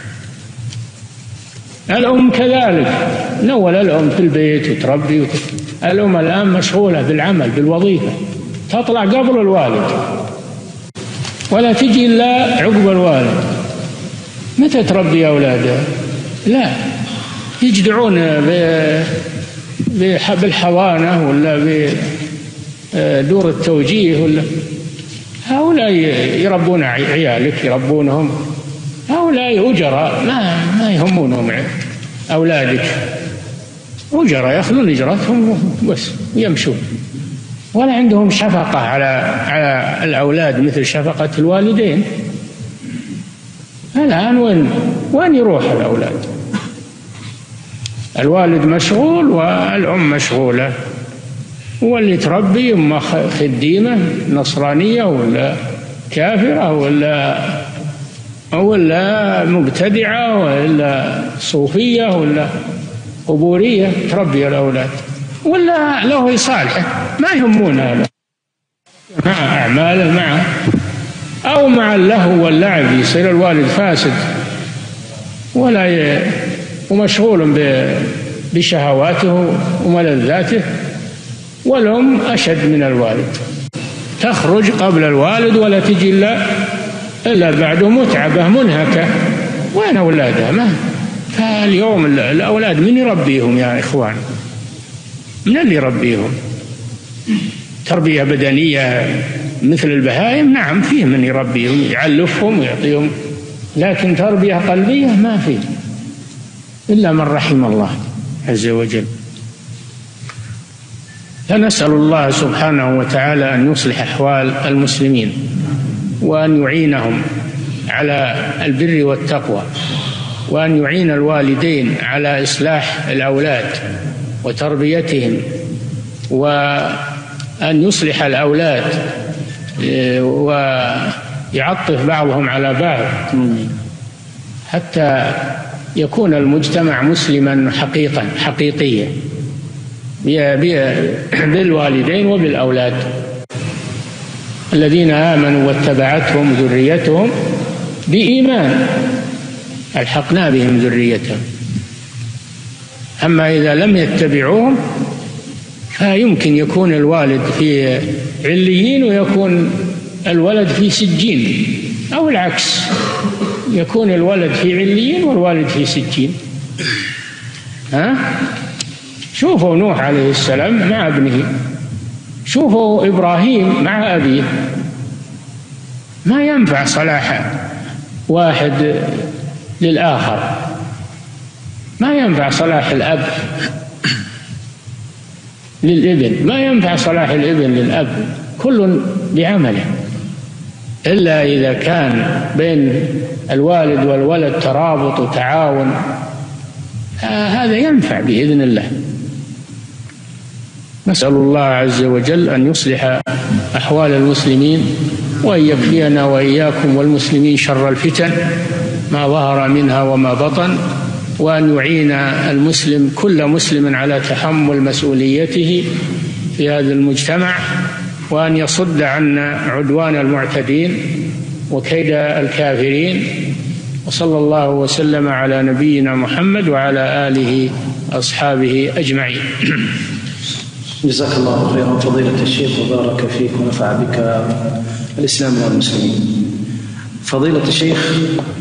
الأم كذلك، نول الأم في البيت وتربي الأم الآن مشغولة بالعمل بالوظيفة، تطلع قبل الوالد ولا تجي إلا عقب الوالد. متى تربي أولادها؟ لا، يجدعون بالحضانة ولا بدور التوجيه، ولا هؤلاء يربون عيالك، يربونهم هؤلاء أجراء ما يهمونهم أولادك، أجراء يأخذون إجرتهم بس يمشون، ولا عندهم شفقة على الأولاد مثل شفقة الوالدين. الآن وين يروح الأولاد؟ الوالد مشغول والأم مشغولة، واللي تربي أم خديمة نصرانية ولا كافرة ولا مبتدعة ولا صوفية ولا قبورية تربي الأولاد، ولا له صالحة ما يهمونه مع أعماله، أو مع اللهو واللعب يصير الوالد فاسد ومشغول بشهواته وملذاته، والأم أشد من الوالد، تخرج قبل الوالد ولا تجي إلا بعده متعبة منهكة. وين أولادها؟ ما فاليوم الأولاد من يربيهم يا إخوان؟ من اللي يربيهم؟ تربية بدنية مثل البهائم نعم فيه من يربيهم، يعلفهم ويعطيهم، لكن تربية قلبية ما فيه إلا من رحم الله عز وجل. فنسأل الله سبحانه وتعالى أن يصلح أحوال المسلمين، وأن يعينهم على البر والتقوى، وأن يعين الوالدين على إصلاح الأولاد وتربيتهم، وأن يصلح الأولاد ويعطف بعضهم على بعض حتى يكون المجتمع مسلما حقيقيا بالوالدين وبالأولاد. الذين آمنوا واتبعتهم ذريتهم بإيمان ألحقنا بهم ذريتهم. أما إذا لم يتبعوهم فيمكن يكون الوالد في عليين ويكون الولد في سجين، أو العكس، يكون الولد في عليين والوالد في سجين. شوفوا نوح عليه السلام مع ابنه، شوفوا إبراهيم مع أبيه. ما ينفع صلاح واحد للآخر، ما ينفع صلاح الأب للابن، ما ينفع صلاح الابن للأب، كل بعمله، إلا إذا كان بين الوالد والولد ترابط وتعاون، هذا ينفع بإذن الله. نسأل الله عز وجل أن يصلح أحوال المسلمين، وأن يكفينا وإياكم والمسلمين شر الفتن ما ظهر منها وما بطن، وأن يعين المسلم كل مسلم على تحمل مسؤوليته في هذا المجتمع، وأن يصد عنا عدوان المعتدين وكيد الكافرين. وصلى الله وسلم على نبينا محمد وعلى آله أصحابه أجمعين.
جزاك الله خيرا فضيلة الشيخ وبارك فيك ونفع بك الإسلام والمسلمين. فضيلة الشيخ،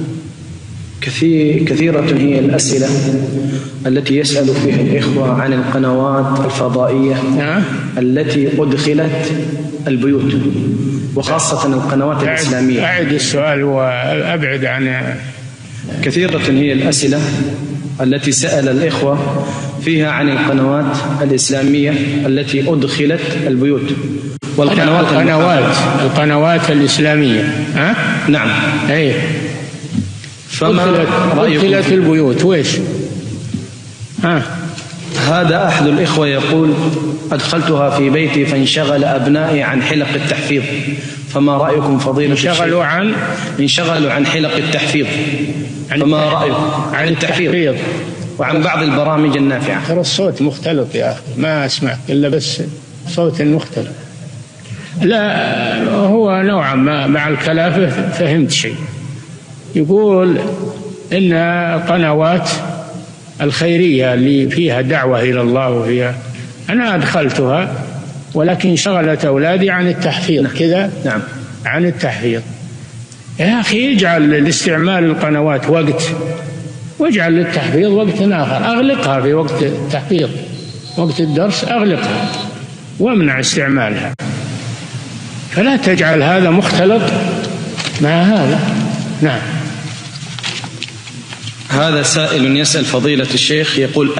كثيرة هي الأسئلة التي يسأل فيها الإخوة عن القنوات الفضائية التي أدخلت البيوت، وخاصة القنوات الإسلامية.
أعد السؤال وأبعد عن.
كثيرة هي الأسئلة التي سأل الإخوة فيها عن القنوات الإسلامية التي أدخلت البيوت
القنوات الإسلامية.
نعم.
أي أدخلت البيوت وإيش؟
هذا أحد الإخوة يقول: أدخلتها في بيتي فانشغل أبنائي عن حلق التحفيظ، فما رأيكم فضيلة الشيخ؟ انشغلوا عن حلق التحفيظ، فما رأيكم عن التحفيظ وعن بعض البرامج النافعة؟
ترى الصوت مختلط يا أخي، ما أسمع إلا بس صوت مختلط. لا، هو نوعا ما مع الكلافة فهمت شيء. يقول إن القنوات الخيرية اللي فيها دعوة إلى الله وفيها، أنا أدخلتها ولكن شغلت أولادي عن التحفيظ. كذا.
نعم.
عن التحفيظ. يا أخي اجعل لاستعمال القنوات وقت، واجعل للتحفيظ وقت آخر. أغلقها في وقت التحفيظ، وقت الدرس أغلقها وامنع استعمالها، فلا تجعل هذا مختلط مع هذا. نعم.
هذا سائل يسأل فضيلة الشيخ، يقول: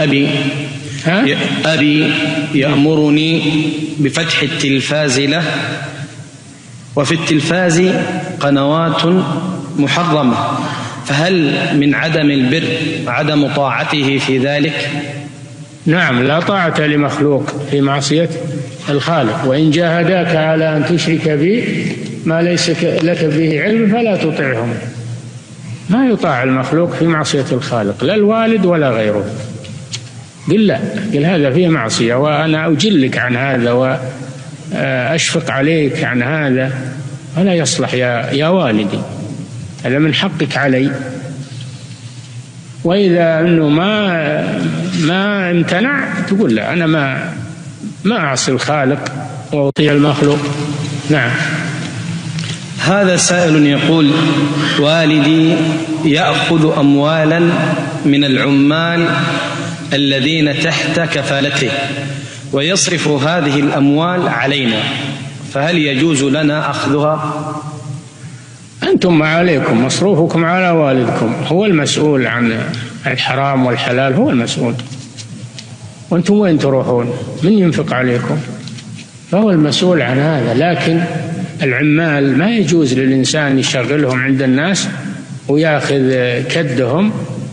أبي يأمرني بفتح التلفاز له، وفي التلفاز قنوات محرمة، فهل من عدم البر عدم طاعته في ذلك؟
نعم، لا طاعة لمخلوق في معصية الخالق. وإن جاهداك على أن تشرك بي ما ليس لك به علم فلا تطعهم. ما يطاع المخلوق في معصية الخالق، لا الوالد ولا غيره. قل لا، قل هذا فيه معصية وأنا أجلك عن هذا وأشفق عليك عن هذا، ولا يصلح يا والدي، هذا من حقك علي. وإذا أنه ما امتنع تقول لا، أنا ما أعصي الخالق وأطيع المخلوق. نعم.
هذا سائل يقول: والدي يأخذ أموالا من العمال الذين تحت كفالته ويصرف هذه الأموال علينا، فهل يجوز لنا أخذها؟
أنتم ما عليكم، مصروفكم على والدكم، هو المسؤول عن الحرام والحلال، هو المسؤول. وأنتم وين تروحون؟ من ينفق عليكم؟ فهو المسؤول عن هذا. لكن العمال ما يجوز للإنسان يشغلهم عند الناس ويأخذ كدهم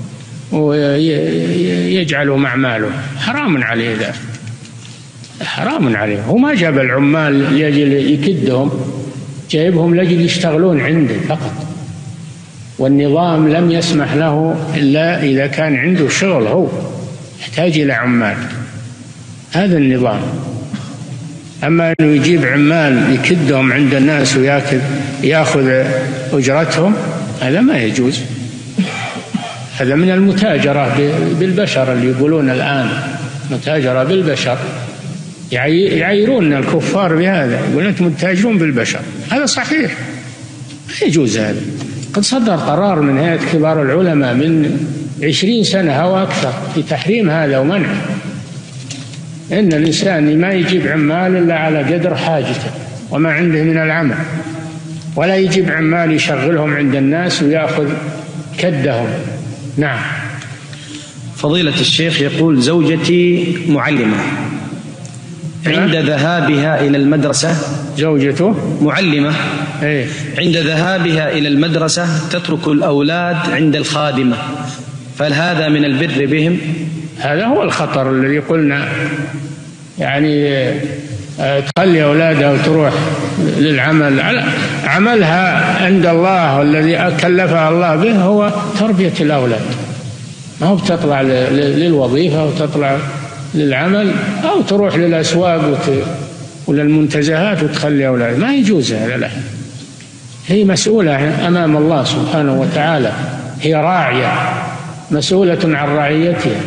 ويجعلهم أعماله، حرام عليه ذا، حرام عليه. هو ما جاب العمال لأجل يكدهم، جايبهم لأجل يشتغلون عنده فقط، والنظام لم يسمح له إلا إذا كان عنده شغل، هو يحتاج إلى عمال، هذا النظام. أما أنه يجيب عمال يكدهم عند الناس ويأخذ أجرتهم، هذا ما يجوز. هذا من المتاجرة بالبشر اللي يقولون الآن، متاجرة بالبشر، يعيرون الكفار بهذا، يقولون أنتم متاجرون بالبشر. هذا صحيح، ما يجوز هذا. قد صدر قرار من هيئة كبار العلماء من 20 سنة أو أكثر في تحريم هذا ومنعه، إن الإنسان ما يجيب عمال إلا على قدر حاجته وما عنده من العمل، ولا يجيب عمال يشغلهم عند الناس ويأخذ كدهم. نعم.
فضيلة الشيخ يقول: زوجتي معلمة، عند ذهابها إلى المدرسة،
زوجته
معلمة، عند ذهابها إلى المدرسة تترك الأولاد عند الخادمة، فهل هذا من البر بهم؟
هذا هو الخطر الذي قلنا، يعني تخلي أولادها وتروح للعمل. عملها عند الله والذي كلفها الله به هو تربية الأولاد، ما هو بتطلع للوظيفة وتطلع للعمل أو تروح للأسواق ولا المنتزهات وتخلي أولاد، ما يجوز هذا لها. هي مسؤولة أمام الله سبحانه وتعالى، هي راعية مسؤولة عن رعيتها،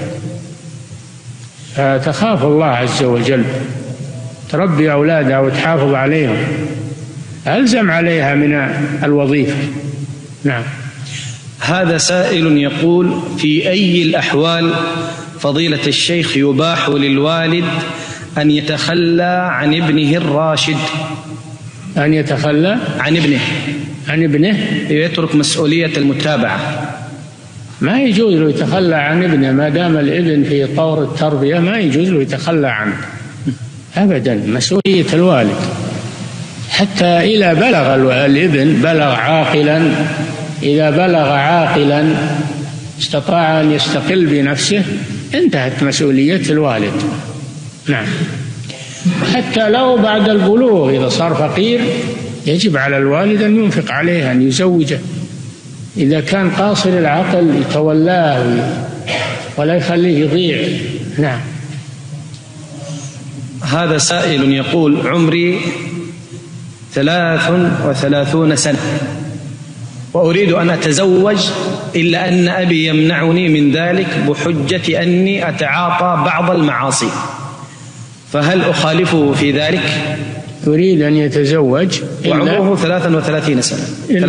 فتخاف الله عز وجل، تربي أولادها وتحافظ عليهم، ألزم عليها من الوظيفة. نعم.
هذا سائل يقول: في أي الأحوال فضيلة الشيخ يباح للوالد أن يتخلى عن ابنه الراشد؟
أن يتخلى عن ابنه
يترك مسؤولية المتابعة.
ما يجوز له يتخلى عن ابنه ما دام الابن في طور التربية، ما يجوز له يتخلى عنه أبدا، مسؤولية الوالد. حتى إذا بلغ الابن عاقلا، إذا بلغ عاقلا استطاع أن يستقل بنفسه، انتهت مسؤولية الوالد. نعم. حتى لو بعد البلوغ إذا صار فقير يجب على الوالد أن ينفق عليه، أن يزوجه. إذا كان قاصر العقل يتولاه ولا يخليه يضيع. نعم.
هذا سائل يقول: عمري 33 سنة وأريد أن أتزوج، إلا أن أبي يمنعني من ذلك بحجة أني أتعاطى بعض المعاصي، فهل أخالفه في ذلك؟
يريد أن يتزوج
وعمره 33 سنة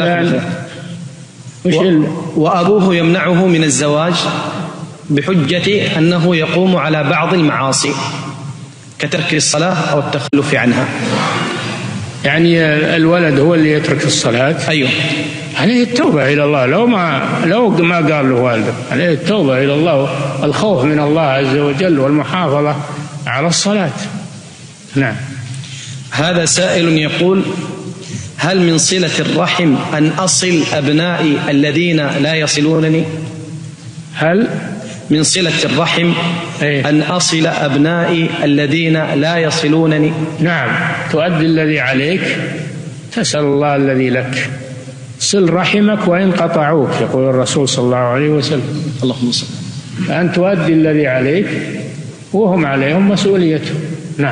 وأبوه يمنعه من الزواج بحجة أنه يقوم على بعض المعاصي كترك الصلاة أو التخلف عنها.
يعني الولد هو اللي يترك الصلاة؟
أيوه.
عليه التوبة إلى الله، لو ما قال له والده، عليه التوبة إلى الله، الخوف من الله عز وجل والمحافظة على الصلاة. نعم.
هذا سائل يقول: هل من صلة الرحم أن أصل أبنائي الذين لا يصلونني؟
هل
من صلة الرحم أن أصل أبنائي الذين لا يصلونني؟
نعم، تؤدي الذي عليك، تسأل الله الذي لك. صل رحمك وإن قطعوك، يقول الرسول صلى الله عليه وسلم.
اللهم صل.
فأن تؤدي الذي عليك وهم عليهم مسؤوليته. نعم.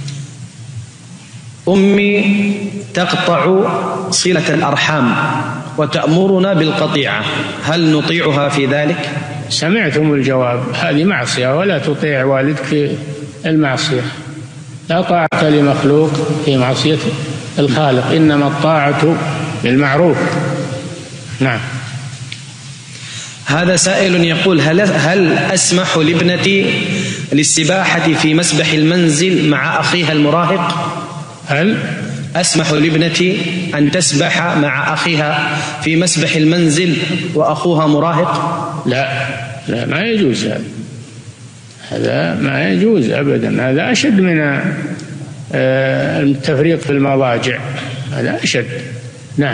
أمي تقطع صلة الأرحام وتأمرنا بالقطيعة، هل نطيعها في ذلك؟
سمعتم الجواب، هذه معصية، ولا تطيع والدك في المعصية. لا طاعة لمخلوق في معصية الخالق، إنما الطاعة بالمعروف. نعم.
هذا سائل يقول: هل أسمح لابنتي للسباحة في مسبح المنزل مع أخيها المراهق؟
هل
أسمح لابنتي أن تسبح مع أخيها في مسبح المنزل وأخوها مراهق؟
لا، ما يجوز هذا ما يجوز أبدا. هذا أشد من التفريط في المضاجع، هذا أشد. نعم.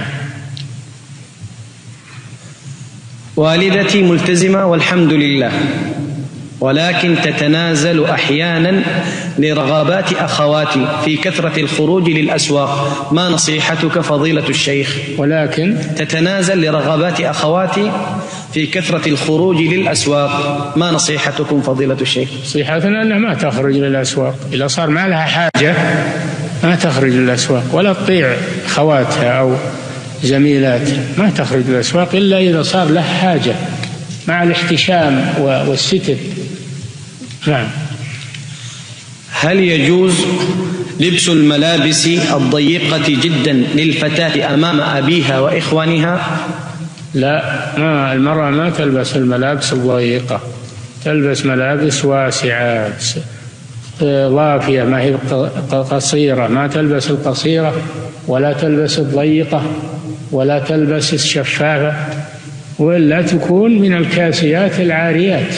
والدتي ملتزمة والحمد لله، ولكن تتنازل أحيانا لرغبات أخواتي في كثرة الخروج للأسواق، ما نصيحتك فضيلة الشيخ؟
ولكن
تتنازل لرغبات أخواتي في كثرة الخروج للأسواق، ما نصيحتكم فضيلة الشيخ؟
نصيحتنا أنها ما تخرج للأسواق، إذا صار ما لها حاجة ما تخرج للأسواق، ولا تطيع خواتها أو زميلاتها، ما تخرج للأسواق إلا إذا صار لها حاجة مع الاحتشام والستر. نعم.
هل يجوز لبس الملابس الضيقة جدا للفتاة أمام أبيها وإخوانها؟
لا، المرأة ما تلبس الملابس الضيقة، تلبس ملابس واسعة ضافية، ما هي قصيرة، ما تلبس القصيرة ولا تلبس الضيقة ولا تلبس الشفافة، ولا تكون من الكاسيات العاريات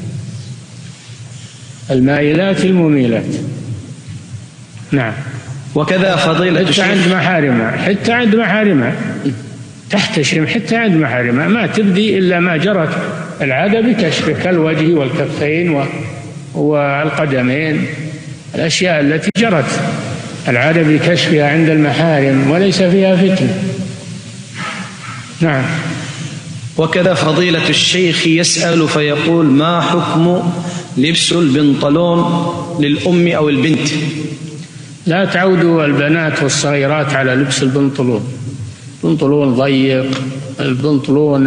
المائلات المميلات. نعم.
وكذا فضيلة الشيخ
حتى عند محارمها تحتشم، حتى عند محارمها ما تبدي إلا ما جرت العادة بكشفه، كالوجه والكفين والقدمين، الأشياء التي جرت العادة بكشفها عند المحارم وليس فيها فتنة. نعم.
وكذا فضيلة الشيخ يسأل فيقول: ما حكم لبس البنطلون للأم أو البنت؟
لا تعودوا البنات والصغيرات على لبس البنطلون. البنطلون ضيق، البنطلون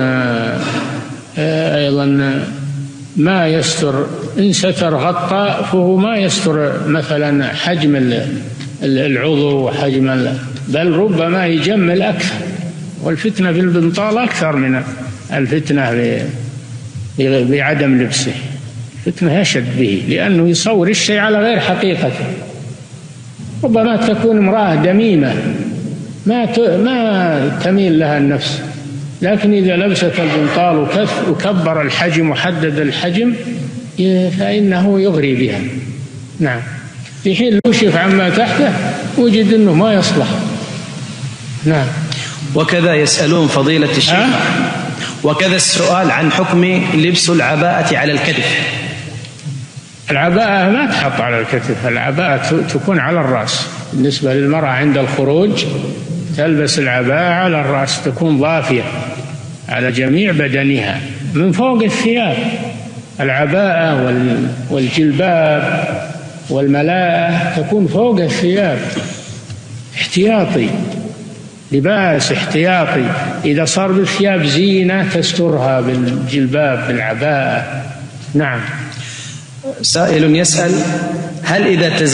أيضا ما يستر، إن ستر غطى فهو ما يستر مثلا حجم العضو وحجم، بل ربما يجمل أكثر، والفتنة في البنطال أكثر من الفتنة بعدم لبسه. الفتنة يشد به لأنه يصور الشيء على غير حقيقته. ربما تكون امرأة دميمة ما تميل لها النفس، لكن إذا لبست البنطال وكبر الحجم وحدد الحجم فإنه يغري بها. نعم. في حين لو شف عما تحته وجد أنه ما يصلح. نعم.
وكذا يسألون فضيلة الشيخ وكذا السؤال عن حكم لبس العباءة على الكتف.
العباءة ما تحط على الكتف، العباءة تكون على الرأس. بالنسبة للمرأة عند الخروج تلبس العباءة على الرأس، تكون ضافية على جميع بدنها من فوق الثياب. العباءة والجلباب والملاءة تكون فوق الثياب، احتياطي، لباس احتياطي. إذا صار بالثياب زينة تسترها بالجلباب بالعباءة. نعم.
سائل يسأل: هل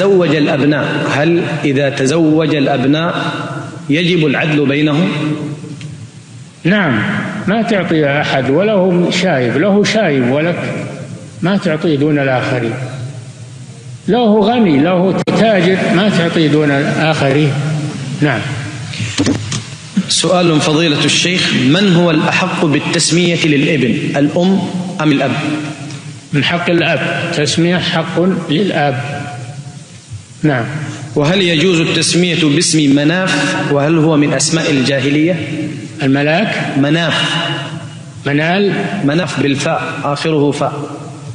إذا تزوج الأبناء يجب العدل بينهم؟
نعم. ما تعطي أحد وله شايب، له شايب ولك ما تعطيه دون الآخرين، له غني له تاجر ما تعطيه دون الآخرين. نعم.
سؤال فضيلة الشيخ: من هو الأحق بالتسمية للابن، الأم أم الأب؟
من حق الأب، تسمية حق للأب. نعم.
وهل يجوز التسمية باسم مناف، وهل هو من أسماء الجاهلية؟
الملاك
مناف بالفاء، آخره فاء.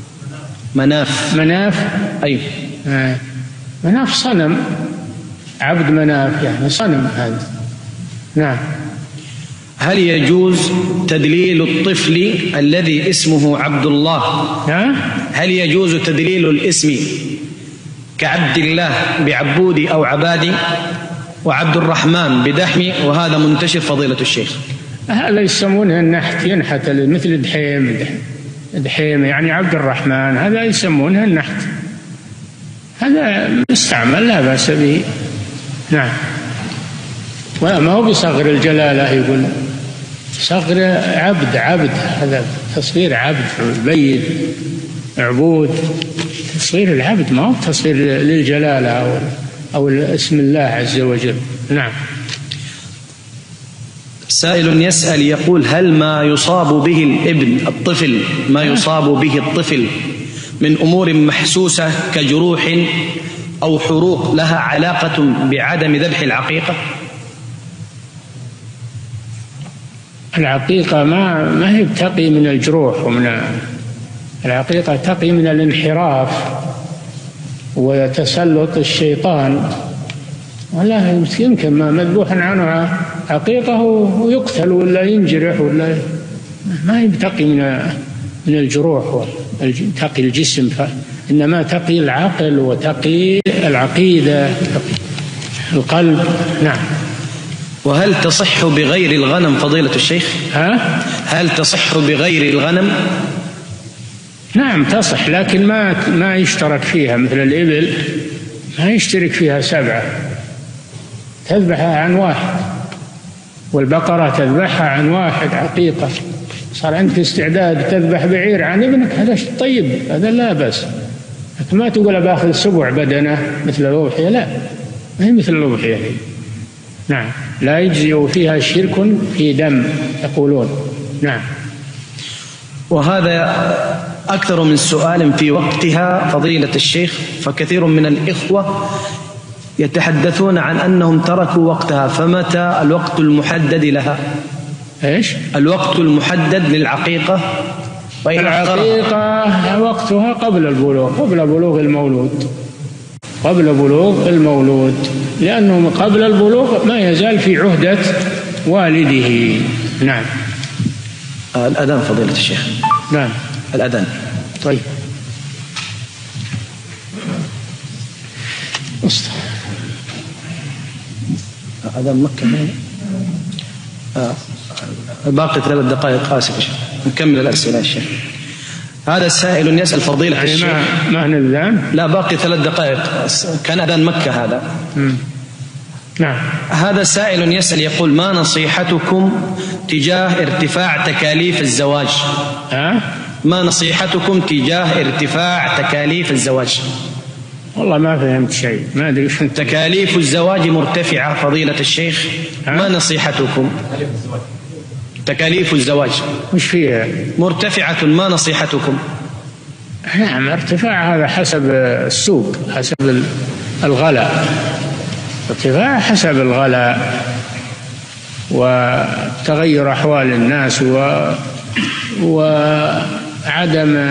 مناف
أيوه.
مناف صنم، عبد مناف يعني صنم هذا. نعم.
هل يجوز تدليل الطفل الذي اسمه عبد الله؟ هل يجوز تدليل الاسم كعبد الله بعبودي أو عبادي، وعبد الرحمن بدحمي، وهذا منتشر فضيلة الشيخ؟
هذا يسمونه النحت، ينحت مثل دحيم دحيم يعني عبد الرحمن، هذا يسمونه النحت، هذا مستعمل لا بأس به. نعم. وما هو بصغر الجلالة، يقول صغر عبد، هذا تصغير عبد، بيد عبود، تصغير العبد ما هو تصغير للجلالة أو اسم الله عز وجل. نعم.
سائل يسأل يقول: هل ما يصاب به الطفل ما يصاب به الطفل من أمور محسوسة كجروح أو حروق لها علاقة بعدم ذبح العقيقة؟
العقيقة ما هي تقي من الجروح، العقيقة تقي من الانحراف وتسلط الشيطان. ولا يمكن ما مذبوح عنه عقيقة ويقتل ولا ينجرح، ولا ما هي تقي من الجروح، تقي الجسم، إنما تقي العقل وتقي العقيدة، تقي القلب. نعم.
وهل تصح بغير الغنم فضيلة الشيخ؟
هل
تصح بغير الغنم؟
نعم تصح، لكن ما يشترك فيها مثل الإبل، ما يشترك فيها 7، تذبحها عن واحد، والبقرة تذبحها عن واحد عقيقة. صار عندك استعداد تذبح بعير عن ابنك، هذا طيب، هذا لا بأس، لكن ما تقول باخذ 7 بدنة مثل الأضحية، لا، ما هي مثل الأضحية. نعم. لا يجزي فيها شرك في دم يقولون. نعم.
وهذا أكثر من سؤال في وقتها فضيلة الشيخ، فكثير من الإخوة يتحدثون عن أنهم تركوا وقتها، فمتى الوقت المحدد لها؟
إيش؟ الوقت
المحدد للعقيقة.
العقيقة وقتها قبل بلوغ المولود، قبل بلوغ المولود، لأنه قبل البلوغ ما يزال في عهدة والده. نعم.
الأذان فضيلة الشيخ.
نعم.
الأذان.
طيب.
أذان مكة. باقي 3 دقائق، آسف، نكمل الأسئلة يا شيخ. هذا السائل يسأل فضيلة
يعني
الشيخ.
ما الأذان؟
لا، باقي 3 دقائق، كان أذان مكة هذا.
نعم.
هذا سائل يسأل يقول: ما نصيحتكم تجاه ارتفاع تكاليف الزواج؟ ما نصيحتكم تجاه ارتفاع تكاليف الزواج؟
والله ما فهمت شيء، ما أدري.
تكاليف الزواج مرتفعة فضيلة الشيخ، ما نصيحتكم؟ تكاليف الزواج
وش فيها؟
مرتفعة، ما نصيحتكم؟
نعم، ارتفاع هذا حسب السوق، حسب الغلاء، ارتفاع حسب الغلاء وتغير أحوال الناس وعدم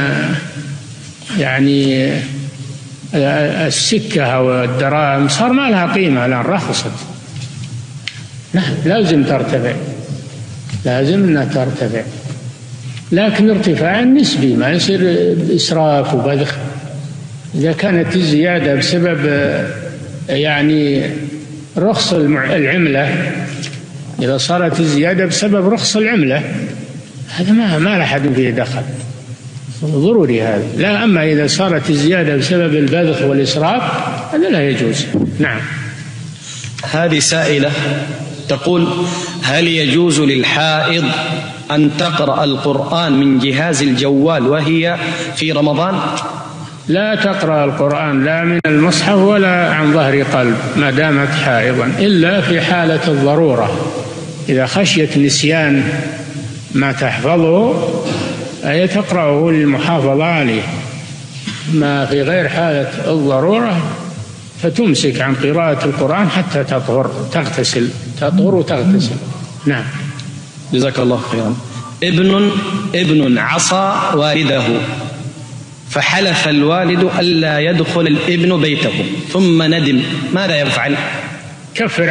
يعني السكة والدراهم صار ما لها قيمة الآن، رخصت. نعم، لازم ترتفع، لازم أنها ترتفع، لكن ارتفاع نسبي، ما يصير إسراف وبذخ. إذا كانت الزيادة بسبب يعني رخص العملة، إذا صارت الزيادة بسبب رخص العملة، هذا ما لحد فيه دخل، ضروري هذا. لا، أما إذا صارت الزيادة بسبب البذخ والإسراف هذا لا يجوز. نعم.
هذه سائلة تقول: هل يجوز للحائض أن تقرأ القرآن من جهاز الجوال وهي في رمضان؟
لا تقرأ القرآن لا من المصحف ولا عن ظهر قلب ما دامت حائضا، إلا في حالة الضرورة، إذا خشيت نسيان ما تحفظه أي تقرأه للمحافظة عليه. ما في غير حالة الضرورة فتمسك عن قراءة القرآن حتى تطهر، تطهر وتغتسل. نعم.
جزاك الله خيرا. ابن عصى والده فحلف الوالد ألا يدخل الابن بيته ثم ندم، ماذا يفعل؟
يكفر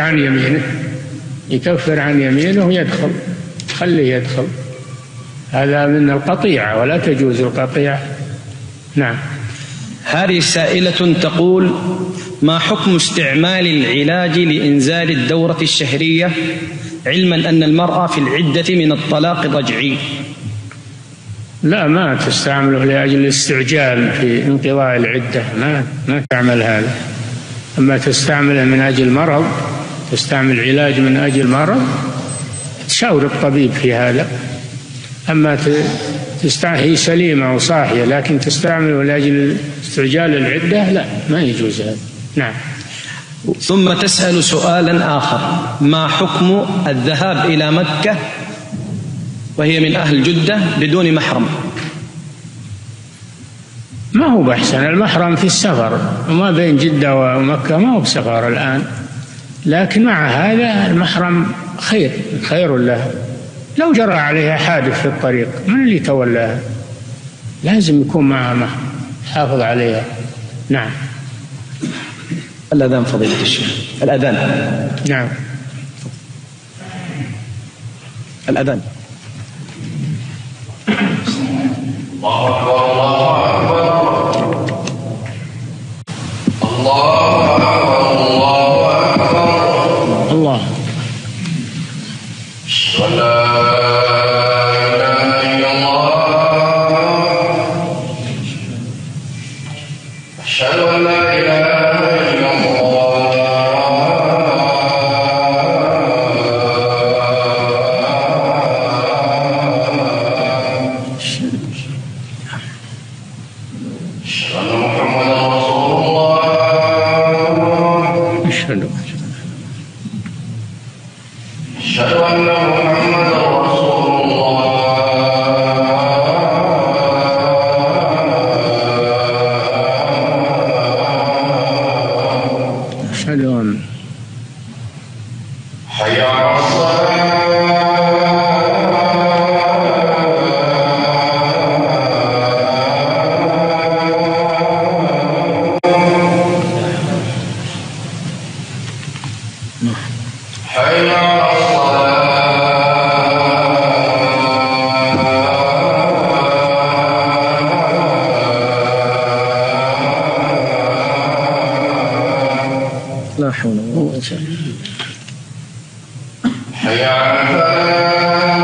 عن يمينه ويدخل، خليه يدخل، هذا من القطيعة ولا تجوز القطيعة. نعم.
هذه سائلة تقول: ما حكم استعمال العلاج لإنزال الدورة الشهرية علما أن المرأة في العدة من الطلاق الرجعي؟
لا، ما تستعمله لأجل الاستعجال في انقضاء العدة، ما تعمل هذا. أما تستعمله من أجل مرض، تستعمل علاج من أجل مرض، تشاور الطبيب في هذا. أما هي سليمة وصاحية لكن تستعمله لأجل استعجال العدة، لا، ما يجوز هذا. نعم.
ثم تسأل سؤالا آخر: ما حكم الذهاب إلى مكة وهي من أهل جدة بدون محرم؟
ما هو بأحسن، المحرم في السفر، وما بين جدة ومكة ما هو بسفر الآن، لكن مع هذا المحرم خير له. لو جرى عليها حادث في الطريق من اللي تولاها؟ لازم يكون معها محرم حافظ عليها. نعم.
الأذان فضيلة الشيخ، الأذان.
نعم.
الأذان.
الله أكبر الله أكبر الله أكبر الله. أشهد أن لا إله إلا الله، أشهد أن لا إله إلا الله.
لا حول ولا قوة إلا بالله.
حي على الفلاح.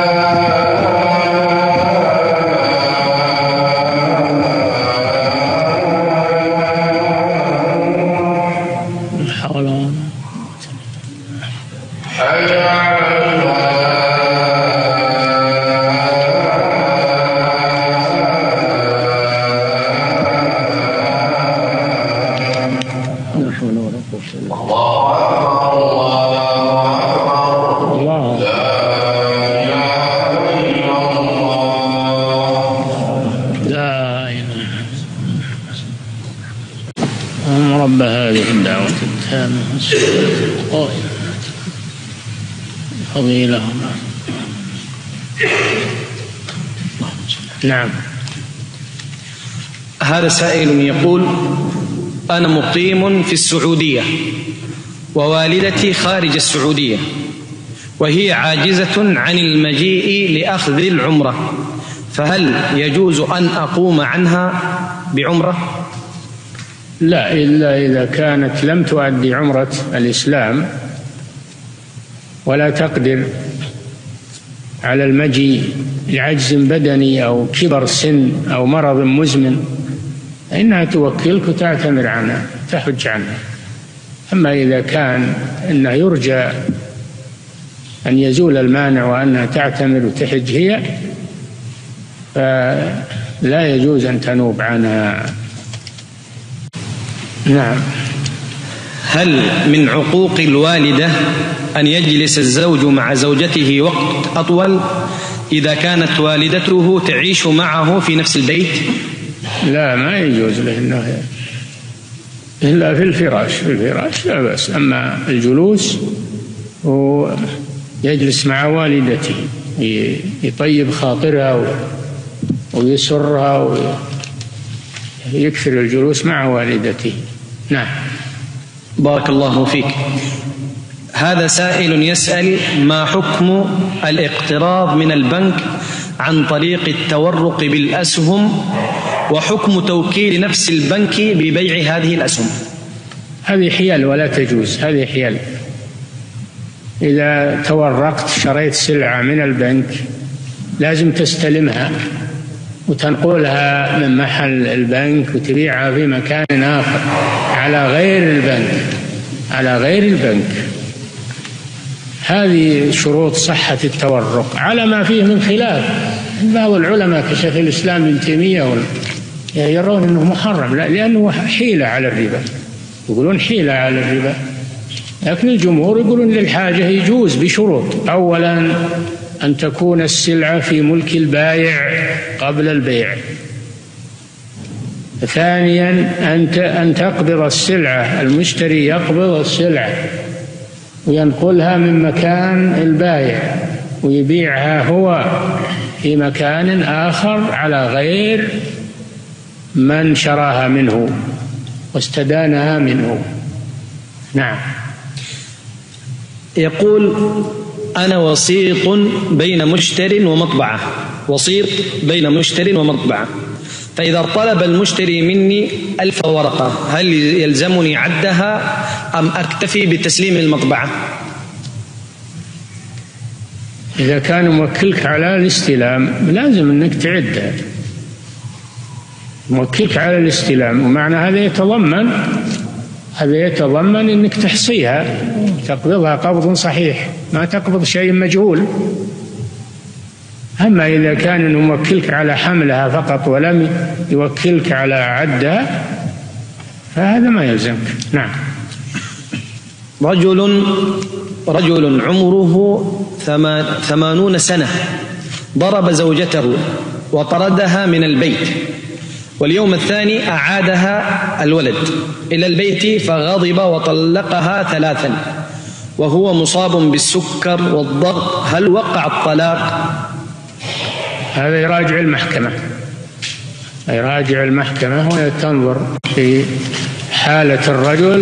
رب هذه الدعوة التامة والصلاة القائمة فضيلة. نعم.
هذا سائل يقول: أنا مقيم في السعودية ووالدتي خارج السعودية، وهي عاجزة عن المجيء لأخذ العمرة، فهل يجوز أن أقوم عنها بعمرة؟
لا، إلا إذا كانت لم تؤدي عمرة الإسلام ولا تقدر على المجيء لعجز بدني أو كبر سن أو مرض مزمن، فإنها توكلك وتعتمر عنها، تحج عنها. أما إذا كان أنه يرجى أن يزول المانع وأنها تعتمر وتحج هي، فلا يجوز أن تنوب عنها. نعم.
هل من عقوق الوالدة أن يجلس الزوج مع زوجته وقت أطول إذا كانت والدته تعيش معه في نفس البيت؟
لا، ما يجوز له إنه إلا في الفراش لا بأس. أما الجلوس ويجلس مع والدته يطيب خاطرها ويسرها ويكثر الجلوس مع والدته. نعم.
بارك الله فيك. هذا سائل يسأل: ما حكم الاقتراض من البنك عن طريق التورق بالأسهم، وحكم توكيل نفس البنك ببيع هذه الأسهم؟
هذه حيل ولا تجوز، هذه حيل. إذا تورقت شريت سلعة من البنك لازم تستلمها وتنقلها من محل البنك وتبيعها في مكان آخر على غير البنك. هذه شروط صحة التورق على ما فيه من خلاف. بعض العلماء كشيخ الإسلام ابن تيمية يرون أنه محرم، لأنه حيلة على الربا، يقولون حيلة على الربا. لكن الجمهور يقولون للحاجة يجوز بشروط: أولا أن تكون السلعة في ملك البائع قبل البيع، ثانيا أن تقبض السلعة، المشتري يقبض السلعة وينقلها من مكان البائع ويبيعها هو في مكان آخر على غير من شراها منه واستدانها منه. نعم.
يقول: أنا وسيط بين مشتر ومطبعة، فإذا طلب المشتري مني 1000 ورقة هل يلزمني عدها أم أكتفي بتسليم المطبعة؟
إذا كان موكلك على الاستلام لازم أنك تعدها، موكلك على الاستلام، ومعنى هذا يتضمن أنك تحصيها تقبضها قبض صحيح، ما تقبض شيء مجهول. أما إذا كان أنه موكلك على حملها فقط ولم يوكلك على عدها فهذا ما يلزمك. نعم.
رجل عمره 80 سنة ضرب زوجته وطردها من البيت، واليوم الثاني أعادها الولد إلى البيت فغضب وطلقها 3 وهو مصاب بالسكر والضغط، هل وقع الطلاق؟
هذا يراجع المحكمة وتنظر في حالة الرجل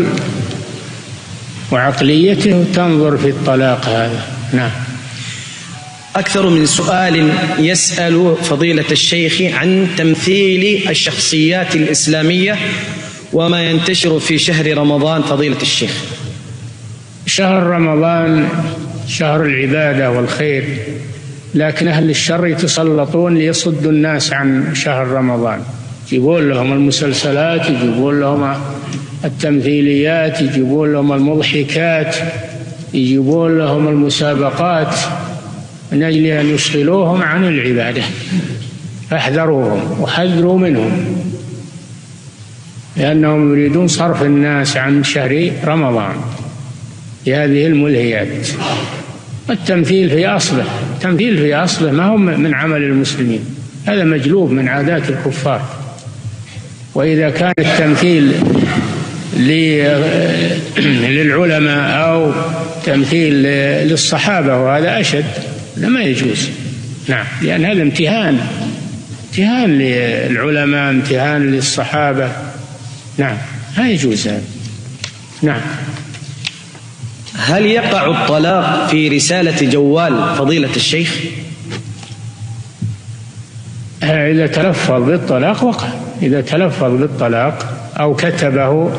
وعقليته وتنظر في الطلاق هذا. نعم.
أكثر من سؤال يسأل فضيلة الشيخ عن تمثيل الشخصيات الإسلامية وما ينتشر في شهر رمضان. فضيلة الشيخ،
شهر رمضان شهر العبادة والخير، لكن أهل الشر يتسلطون ليصدوا الناس عن شهر رمضان، يجيبون لهم المسلسلات، يجيبون لهم التمثيليات، يجيبون لهم المضحكات، يجيبون لهم المسابقات من أجل أن يشغلوهم عن العبادة. فاحذروهم وحذروا منهم، لأنهم يريدون صرف الناس عن شهر رمضان بهذه الملهيات. التمثيل في أصله ما هو من عمل المسلمين، هذا مجلوب من عادات الكفار. وإذا كان التمثيل للعلماء أو تمثيل للصحابة وهذا أشد، ما يجوز. نعم، لأن هذا امتهان للعلماء، امتهان للصحابة. نعم، لا يجوز هذا. نعم.
هل يقع الطلاق في رسالة جوال فضيلة الشيخ؟
إذا تلفظ بالطلاق وقع، إذا تلفظ بالطلاق أو كتبه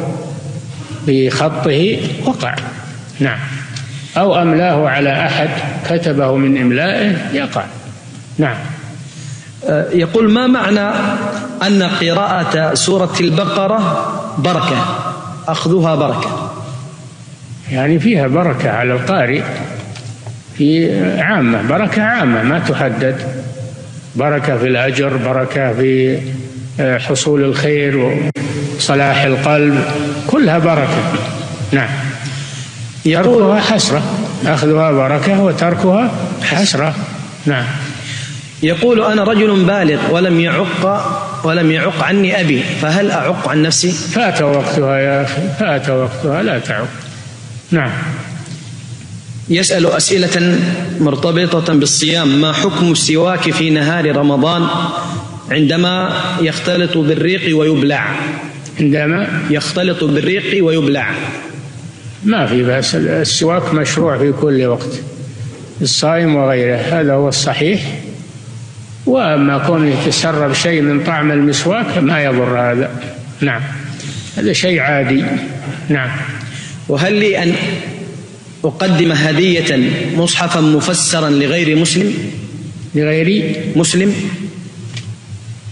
بخطه وقع. نعم. أو أملاه على أحد كتبه من إملائه يقع. نعم.
يقول: ما معنى أن قراءة سورة البقرة بركة، أخذها بركة؟
يعني فيها بركة على القارئ، في عامة، بركة عامة ما تحدد، بركة في الأجر، بركة في حصول الخير وصلاح القلب، كلها بركة. نعم. تركها حسرة، أخذها بركة وتركها حسرة. نعم.
يقول: أنا رجل بالغ ولم يعق عني أبي، فهل أعق عن نفسي؟
فات وقتها يا أخي، فات وقتها، لا تعق. نعم.
يسأل أسئلة مرتبطة بالصيام: ما حكم السواك في نهار رمضان عندما يختلط بالريق ويبلع؟
عندما
يختلط بالريق ويبلع
ما في بأس، السواك مشروع في كل وقت، الصائم وغيره، هذا هو الصحيح. وأما كون يتسرب شيء من طعم المسواك ما يضر هذا. نعم، هذا شيء عادي. نعم.
وهل لي أن أقدم هدية مصحفا مفسرا لغير مسلم؟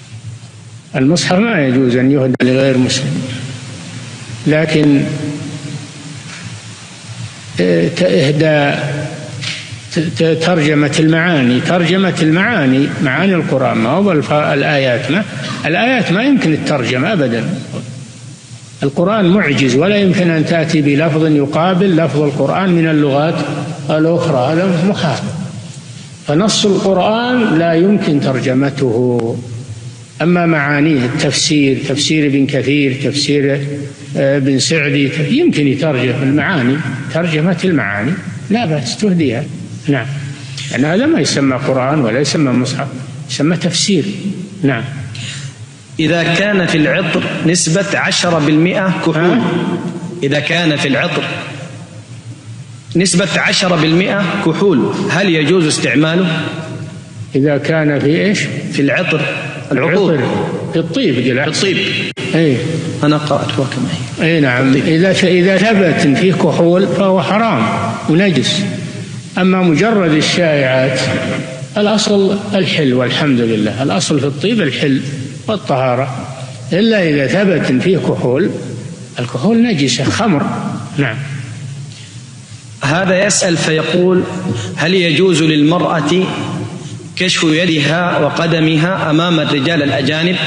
المصحف ما يجوز أن يهدى لغير مسلم، لكن إهدى ترجمة المعاني، معاني القرآن، ما هو الآيات ما يمكن الترجمة أبدا. القرآن معجز ولا يمكن أن تأتي بلفظ يقابل لفظ القرآن من اللغات الأخرى، هذا محال. فنص القرآن لا يمكن ترجمته، أما معانيه التفسير، تفسير ابن كثير، تفسير ابن سعدي، يمكن يترجم المعاني، ترجمة المعاني لا بأس تهديها. نعم، يعني هذا ما يسمى قرآن ولا يسمى مصحف، يسمى تفسير. نعم.
إذا كان في العطر نسبة 10% كحول، إذا كان في العطر نسبة 10% كحول، هل يجوز استعماله؟
إذا كان في إيش؟
في العطر، العطور،
في الطيب،
في الطيب.
أي
أنا قرأتها كما هي.
أي نعم. إذا ثبت فيه كحول فهو حرام ونجس. أما مجرد الشائعات الأصل الحل والحمد لله، الأصل في الطيب الحل والطهارة، إلا إذا ثبت فيه كحول، الكحول نجسة، خمر. نعم.
هذا يسأل فيقول: هل يجوز للمرأة كشف يدها وقدمها أمام الرجال الأجانب؟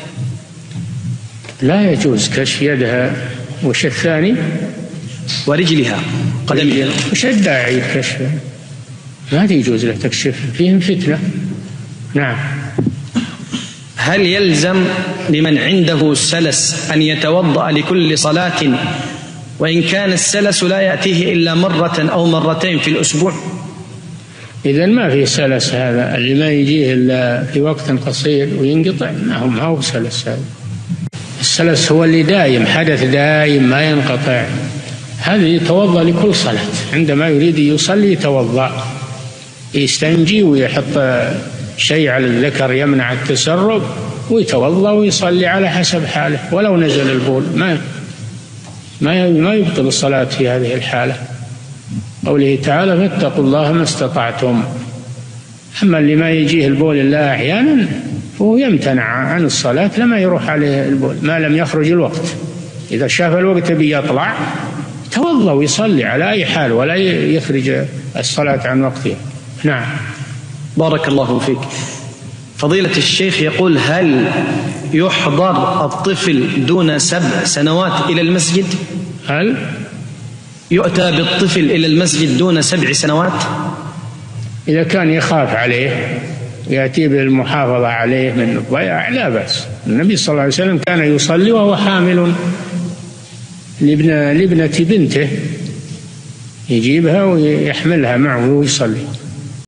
لا يجوز كشف يدها. وش الثاني؟
ورجلها، قدمها.
وش الداعي كشفها؟ ما يجوز له تكشف، فيهم فتنة. نعم.
هل يلزم لمن عنده سلس أن يتوضأ لكل صلاة وإن كان السلس لا يأتيه إلا مرة أو مرتين في الأسبوع؟
إذن ما في سلس، هذا اللي ما يجيه إلا في وقت قصير وينقطع، ما هو سلس. هذا السلس هو اللي دائم، حدث دائم ما ينقطع، هذا يتوضأ لكل صلاة، عندما يريد يصلي يتوضأ، يستنجي ويحط شيء على الذكر يمنع التسرب ويتوضأ ويصلي على حسب حاله، ولو نزل البول ما يبطل الصلاة في هذه الحالة. قوله تعالى: فاتقوا الله ما استطعتم. أما اللي ما يجيه البول إلا أحيانا فهو يمتنع عن الصلاة لما يروح عليه البول، ما لم يخرج الوقت. إذا شاف الوقت بيطلع توضأ ويصلي على أي حال ولا يخرج الصلاة عن وقتها. نعم.
بارك الله فيك. فضيلة الشيخ يقول: هل يحضر الطفل دون 7 سنوات إلى المسجد؟
هل
يؤتى بالطفل إلى المسجد دون 7 سنوات؟
إذا كان يخاف عليه يأتي بالمحافظة عليه من الضياع لا بأس. النبي صلى الله عليه وسلم كان يصلي وهو حامل لابنة بنته، يجيبها ويحملها معه ويصلي.